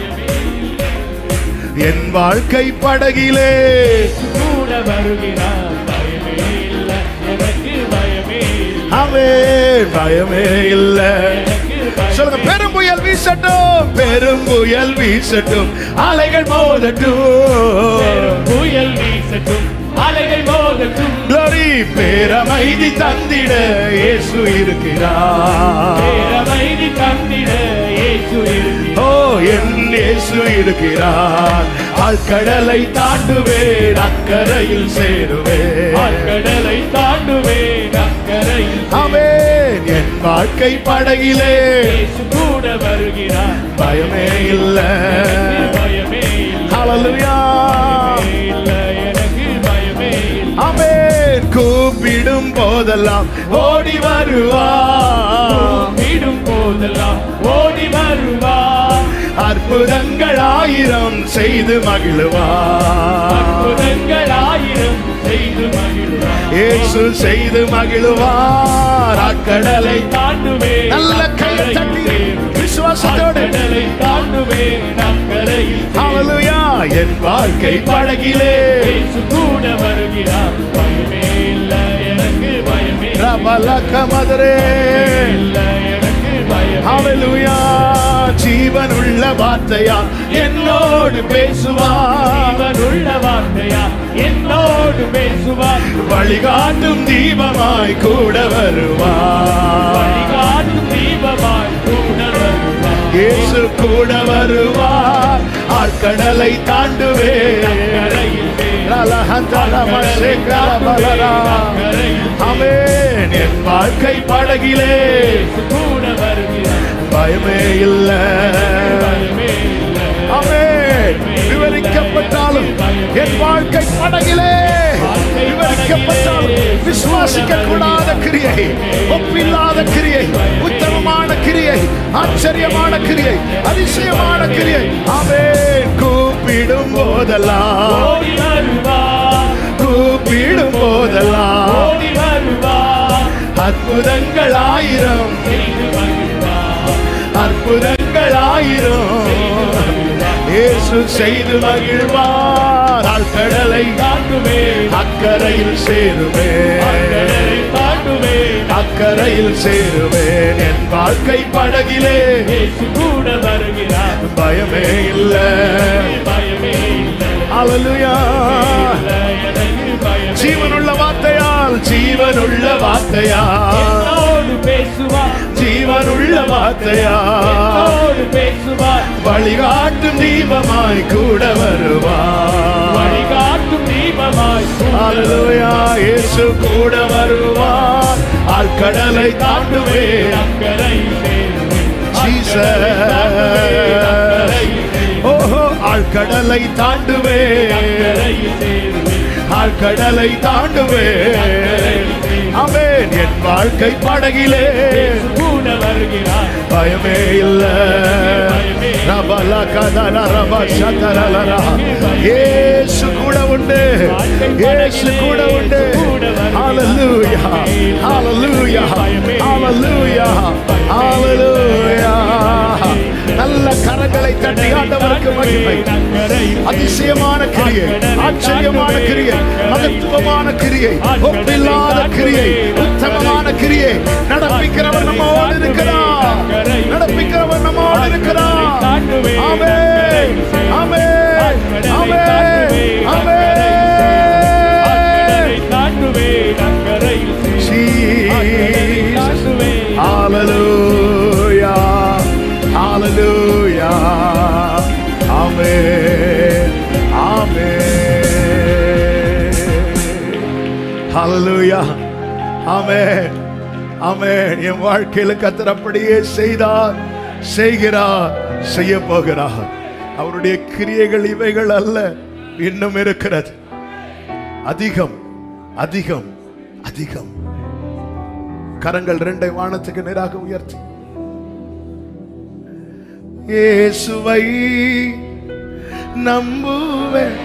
என் வாழ்க்கை படகிலே கூட வருகிறார். பயமே இல்லை எனக்கு, பயமே இல்லை. ஆமென். பயமே இல்லை. சொல்லுங்க. பெரும் புயல் வீசட்டும், பெரும் புயல் வீசட்டும், அலைகள் மோதட்டும், புயல் வீசட்டும், அலைகள் மோதட்டும். glory. பேரமைதி தந்திட இயேசு இருக்கிறார். பேரமைதி தந்திட இயேசு இருக்கிறார். ஓ என் இயேசு இருக்கிறார். ஆழ்கடலை தாண்டுவேன், அக்கரையில் சேருவேன். ஆழ்கடலை தாண்டுவேன், அக்கரையில் ஆமென். என் வாழ்க்கை படகிலே இயேசு கூட வருகிறார். பயமே இல்ல. பயமே இல்லை. ஹல்லேலூயா. இல்லை, எனக்கு பயமே இல்லை. ஆமென். கூப்பிடும் போதெல்லாம் ஓடி வருவார். மீடும் போதெல்லாம் ஓடி வருவார். அற்புதங்கள் ஆயிரம் செய்து மகிழுவார். அற்புதங்கள் ஆயிரம் செய்து மகிழ்வார். இயேசு செய்து மகிழுவார். அக்கடலை தாண்டுவேன், நல்ல கையை தட்டி விசுவாசத்தோடு கடலை தாண்டுவேன், அக்கரையில் ஹல்லேலூயா. என் வாழ்க்கை படகிலே இயேசு கூட வருகிறார். பயமே இல்லை, எனக்கு பயமே ரபலக மதுரே இல்லை, எனக்கு பயமே ஹல்லேலூயா. ஜீவன் உள்ள வார்த்தையா என்னோடு பேசுவார். ஜீவன் உள்ள வார்த்தையா என்னோடு பேசுவார். வழிகாட்டும் தீபமாய் கூட வருவார். வழிகாட்டும் தீபமாய் கூட வருவார். இயேசு கூட வருவார். ஆழ்கடலை தாண்டுவேன். அக்கரையில் ஆமென். என் வாழ்க்கை படகிலே இயேசு கூட வருகிறார். பயமே இல்ல. பயமே இல்லை. ஆமென். விவரிக்கப்பட்டாலும் என் வாழ்க்கை படகிலே விவரிக்கப்பட்டாலும் விசுவாசிக்க கூடாத கிரியை, ஒப்பில்லாத கிரியை, உத்தமமான கிரியை, ஆச்சரியமான கிரியை, அதிசயமான கிரியை. ஆமென். கூப்பிடும் போதெல்லாம் ஓடி வருவார். கூப்பிடும் போதெல்லாம் ஓடி வருவார். அற்புதங்கள் ஆயிரம் செய்து மகிழ்வார். அற்புதங்கள் ஆயிரம் இயேசு செய்து மகிழ்வார். ஆழ்கடலை தாண்டுவேன், அக்கரையில் சேருவேன். அக்கரையை தாண்டுவேன். அக்கரையில் சேருவேன். என் வாழ்க்கை படகிலே இயேசு கூட வருகிறார். பயமே இல்ல. பயமே இல்லை. ஹல்லேலூயா. இல்லை, எனக்கு பயமே ஜீவனுள்ள வார்த்தையால் ஜீவனுள்ள வார்த்தையால் என்னோடு பேசுவார். ஜீவனுள்ள வார்த்தையால் என்னோடு பேசுவார். வழிகாட்டும் தீபமாய் கூட வருவார். வழிகாட்டும் தீபமாய் ஹல்லேலூயா. இயேசு கூட வருவார். ஆழ்கடலை தாண்டுவேன். அக்கரையில் சேருவேன். ஜீசஸ். ஓஹோ. ஆழ்கடலை தாண்டுவேன். அக்கரையில் சேருவேன். ஆழ்கடலை தாண்டுவேன். ஆமென். என் வாழ்க்கை படகிலே இயேசு கூட வருகிறார். பயமே இல்ல. ரபலகதல ரபஷதலலரா. இயேசு கூட உண்டு. இயேசு கூட உண்டு. ஹல்லேலூயா. ஹல்லேலூயா. ஹல்லேலூயா. ஹல்லேலூயா. நல்ல கரங்களை தட்டி ஆண்டவருக்கு மகிமை. அதிசயமான கிரியை, ஆச்சரியமான கிரியை, மகத்துவமான கிரியை, ஒப்பில்லாத கிரியை, உத்தமமான கிரியை நடப்பிக்கிறவர் நம்மோடு இருக்கிறார். நடப்பிக்கிறவர் நம்மோடு இருக்கிறார். ஆமென். ஆமென். ஆமென். ஆமென். ஹல்லேலூயா. ஹல்லேலூயா. ஆமென். ஆமென். ஹல்லேலூயா. ஆமென். ஆமென். என் வாழ்க்கையில கர்த்தர் அப்படியே செய்தார், செய்கிறார், செய்ய போகிறார். அவருடைய கிரியைகள் இவைகள் அல்ல, இன்னும் இருக்கிறது. அதிகம் அதிகம் அதிகம். கரங்கள் ரெண்டை வானத்துக்கு நேராக உயர்த்தி இயேசுவை நம்புவேன்,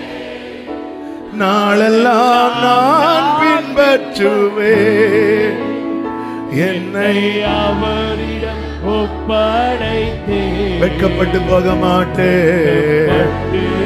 நாளெல்லாம் நான் பின்பற்றுவேன். என்னை அவரிடம் ஒப்படைத்தேன். வெட்கப்பட்டு போக மாட்டேன்.